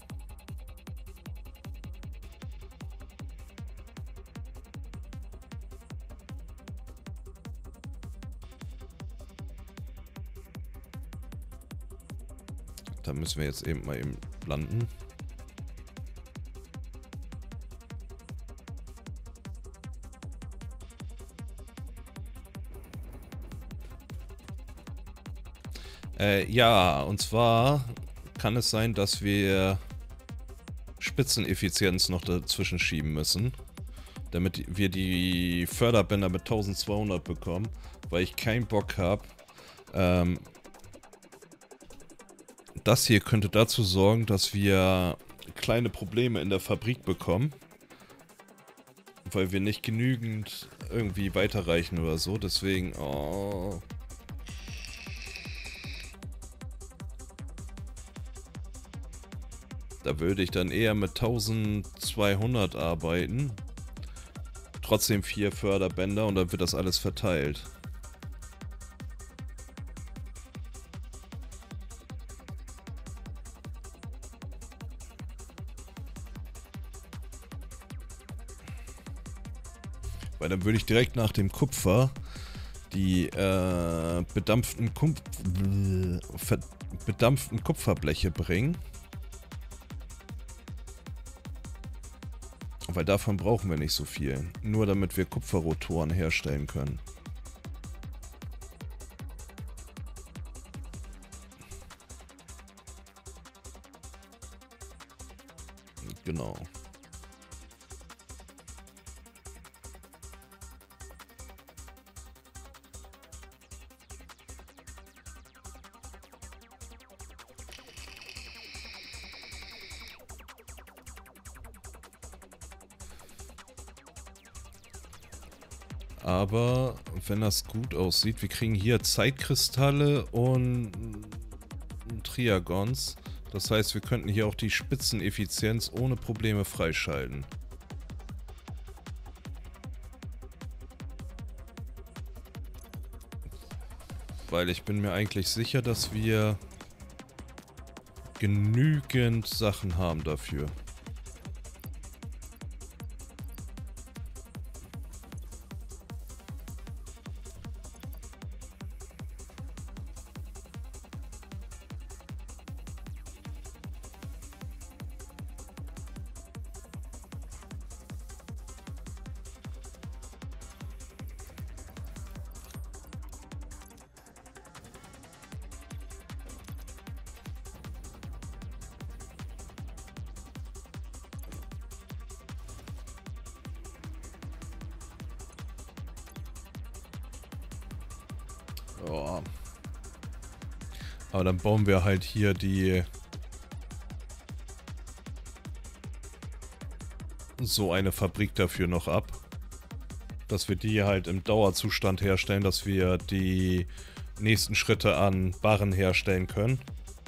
Da müssen wir jetzt eben mal eben landen. Ja, und zwar kann es sein, dass wir Spitzeneffizienz noch dazwischen schieben müssen, damit wir die Förderbänder mit 1200 bekommen, weil ich keinen Bock habe. Das hier könnte dazu sorgen, dass wir kleine Probleme in der Fabrik bekommen, weil wir nicht genügend irgendwie weiterreichen oder so, deswegen, oh. Da würde ich dann eher mit 1200 arbeiten. trotzdem 4 Förderbänder und dann wird das alles verteilt. Weil dann würde ich direkt nach dem Kupfer die bedampften Kupferbleche bringen. Weil davon brauchen wir nicht so viel. Nur damit wir Kupferrotoren herstellen können. Genau. Aber wenn das gut aussieht, wir kriegen hier Zeitkristalle und Triagons. Das heißt, wir könnten hier auch die Spitzeneffizienz ohne Probleme freischalten. Weil ich bin mir eigentlich sicher, dass wir genügend Sachen haben dafür. Oh. Aber dann bauen wir halt hier die... so eine Fabrik dafür noch ab. Dass wir die halt im Dauerzustand herstellen, dass wir die nächsten Schritte an Barren herstellen können.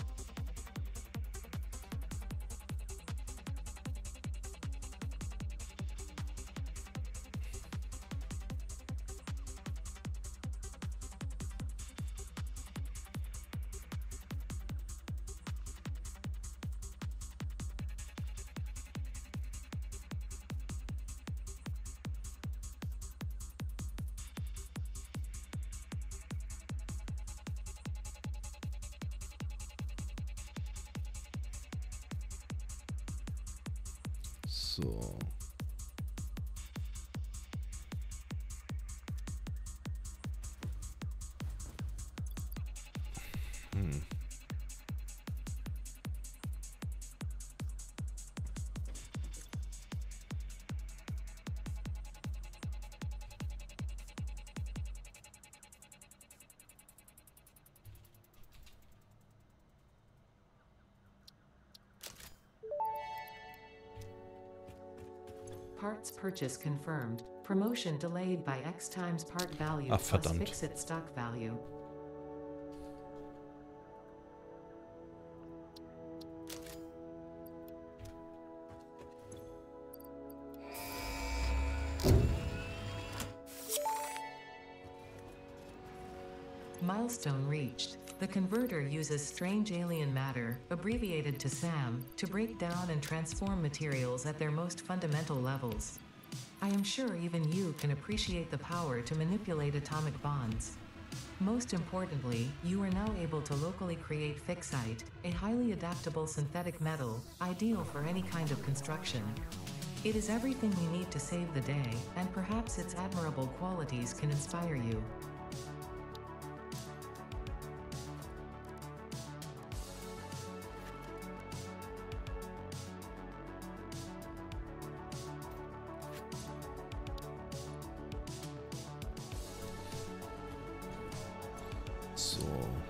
So. Parts purchase confirmed. Promotion delayed by X times part value Ach, plus verdammt. fixed stock value. Milestone reached. The converter uses strange alien matter, abbreviated to SAM, to break down and transform materials at their most fundamental levels. I am sure even you can appreciate the power to manipulate atomic bonds. Most importantly, you are now able to locally create fixite, a highly adaptable synthetic metal, ideal for any kind of construction. It is everything you need to save the day, and perhaps its admirable qualities can inspire you. So.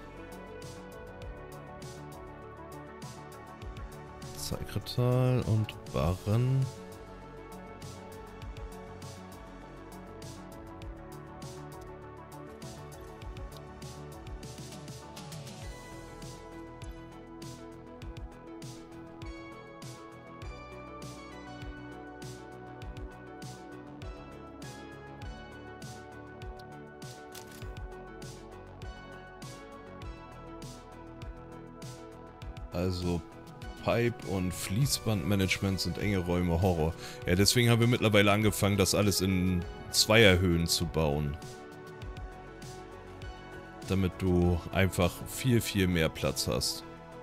Zeitkristall und Barren. Also Pipe- und Fließbandmanagement sind enge Räume Horror. Ja, deswegen haben wir mittlerweile angefangen, das alles in Zweierhöhen zu bauen. Damit du einfach viel, viel mehr Platz hast.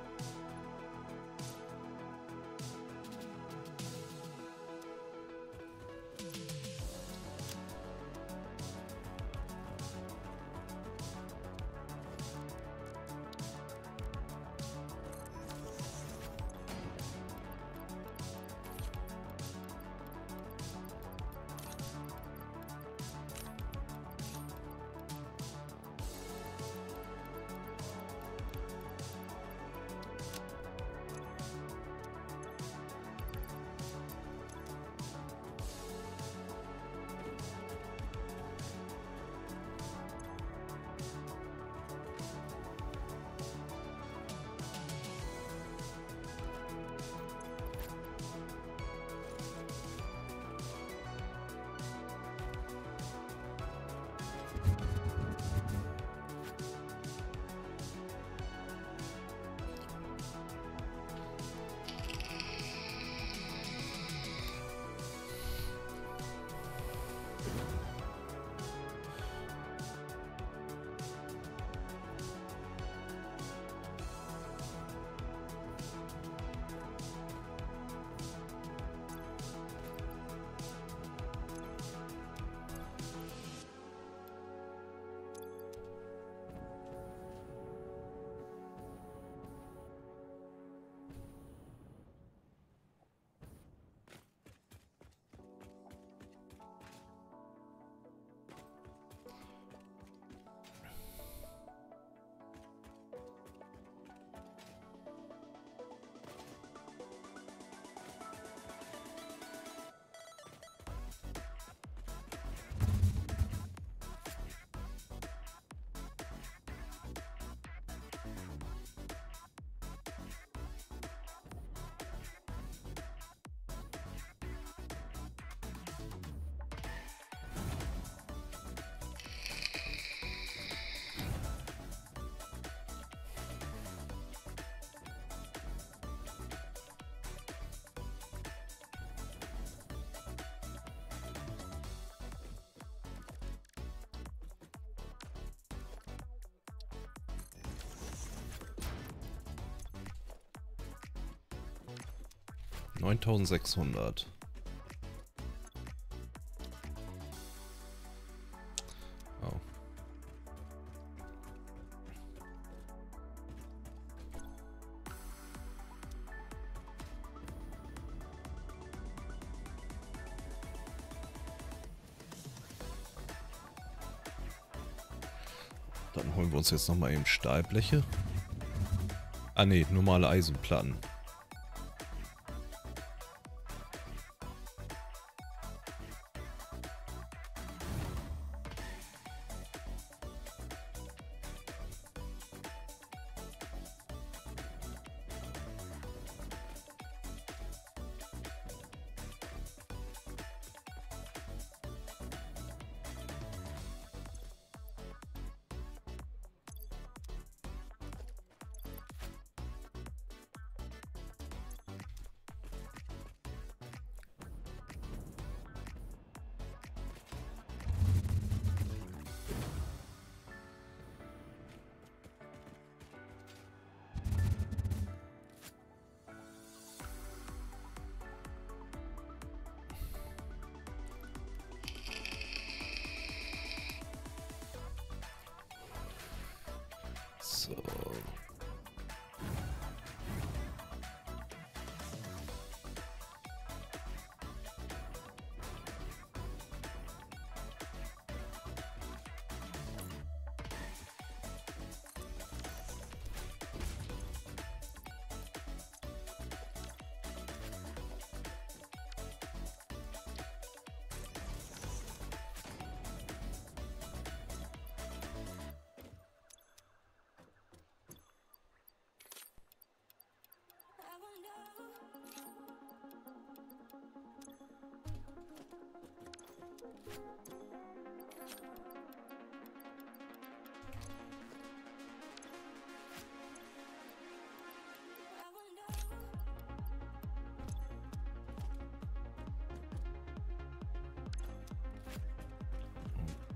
$9.600. Oh. Dann holen wir uns jetzt nochmal eben Stahlbleche. Ah ne, normale Eisenplatten. So.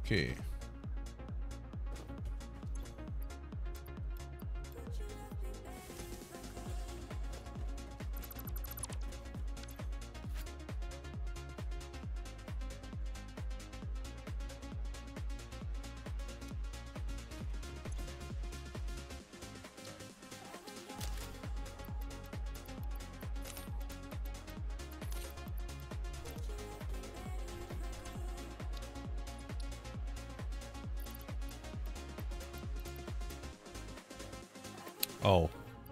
Okay. Oh.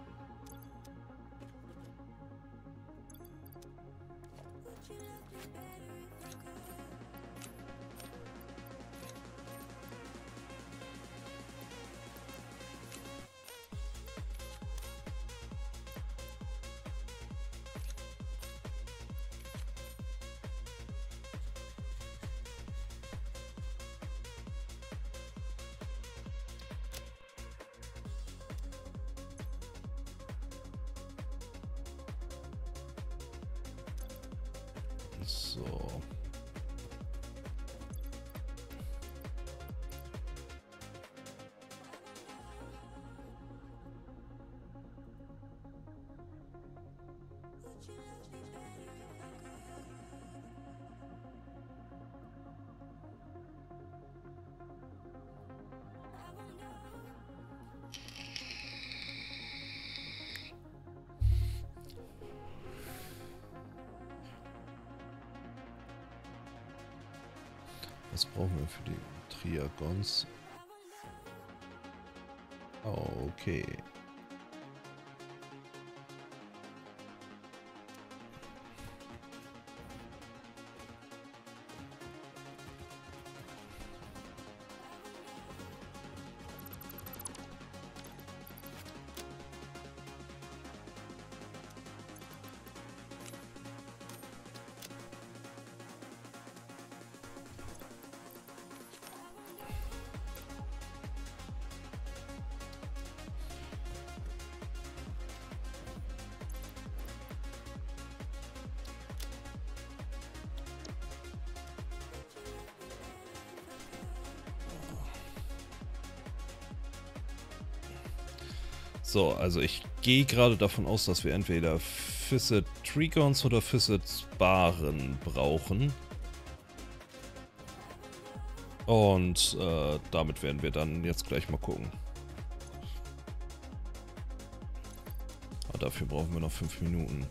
So. Was brauchen wir für die Triagons? Oh, okay. So, also ich gehe gerade davon aus, dass wir entweder Fisset Trigons oder Fisset Baren brauchen. Und damit werden wir dann jetzt gleich mal gucken. Aber dafür brauchen wir noch 5 Minuten.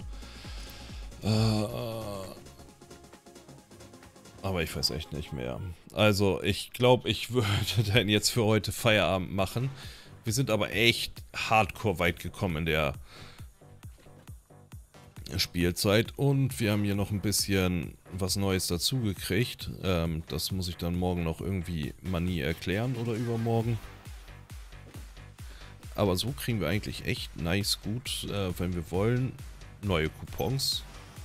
Aber ich weiß echt nicht mehr. Also ich glaube, ich würde dann jetzt für heute Feierabend machen. Wir sind aber echt hardcore weit gekommen in der Spielzeit. Und wir haben hier noch ein bisschen was Neues dazu gekriegt. Das muss ich dann morgen noch irgendwie Mani erklären oder übermorgen. Aber so kriegen wir eigentlich echt nice gut, wenn wir wollen, neue Coupons.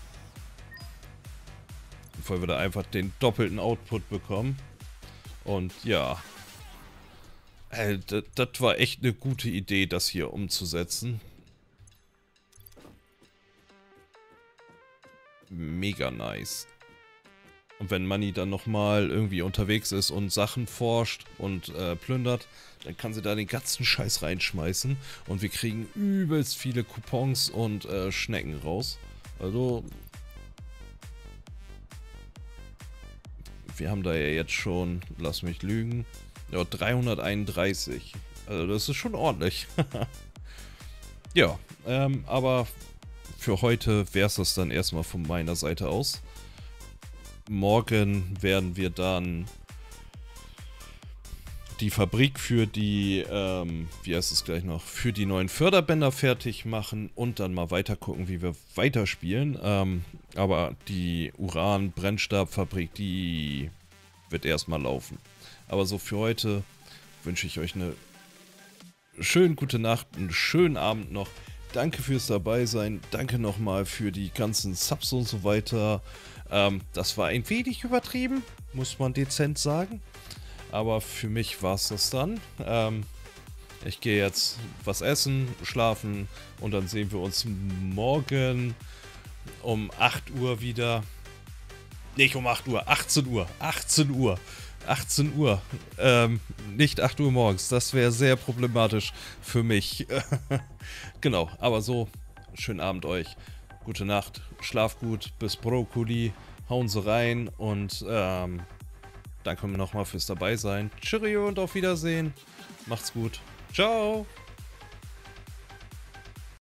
Bevor wir da einfach den doppelten Output bekommen. Und ja. Das war echt eine gute Idee, das hier umzusetzen. Mega nice. Und wenn Mani dann nochmal irgendwie unterwegs ist und Sachen forscht und plündert, dann kann sie da den ganzen Scheiß reinschmeißen. Und wir kriegen übelst viele Coupons und Schnecken raus. Also wir haben da ja jetzt schon, lass mich lügen, ja, 331. Also das ist schon ordentlich. Ja, aber für heute wäre es das dann erstmal von meiner Seite aus. Morgen werden wir dann die Fabrik für die, wie heißt es gleich noch, für die neuen Förderbänder fertig machen und dann mal weiter gucken, wie wir weiterspielen. Aber die Uran-Brennstabfabrik, die wird erstmal laufen. Aber so für heute wünsche ich euch eine schöne gute Nacht, einen schönen Abend noch. Danke fürs dabei sein. Danke nochmal für die ganzen Subs und so weiter. Das war ein wenig übertrieben, muss man dezent sagen. Aber für mich war es das dann. Ich gehe jetzt was essen, schlafen und dann sehen wir uns morgen um 8 Uhr wieder. Nicht um 8 Uhr, 18 Uhr. 18 Uhr. 18 Uhr. Nicht 8 Uhr morgens. Das wäre sehr problematisch für mich. Genau, aber so, schönen Abend euch. Gute Nacht, schlaf gut, bis Brokkoli, hauen Sie rein und danke nochmal fürs Dabeisein. Cheerio und auf Wiedersehen. Macht's gut. Ciao.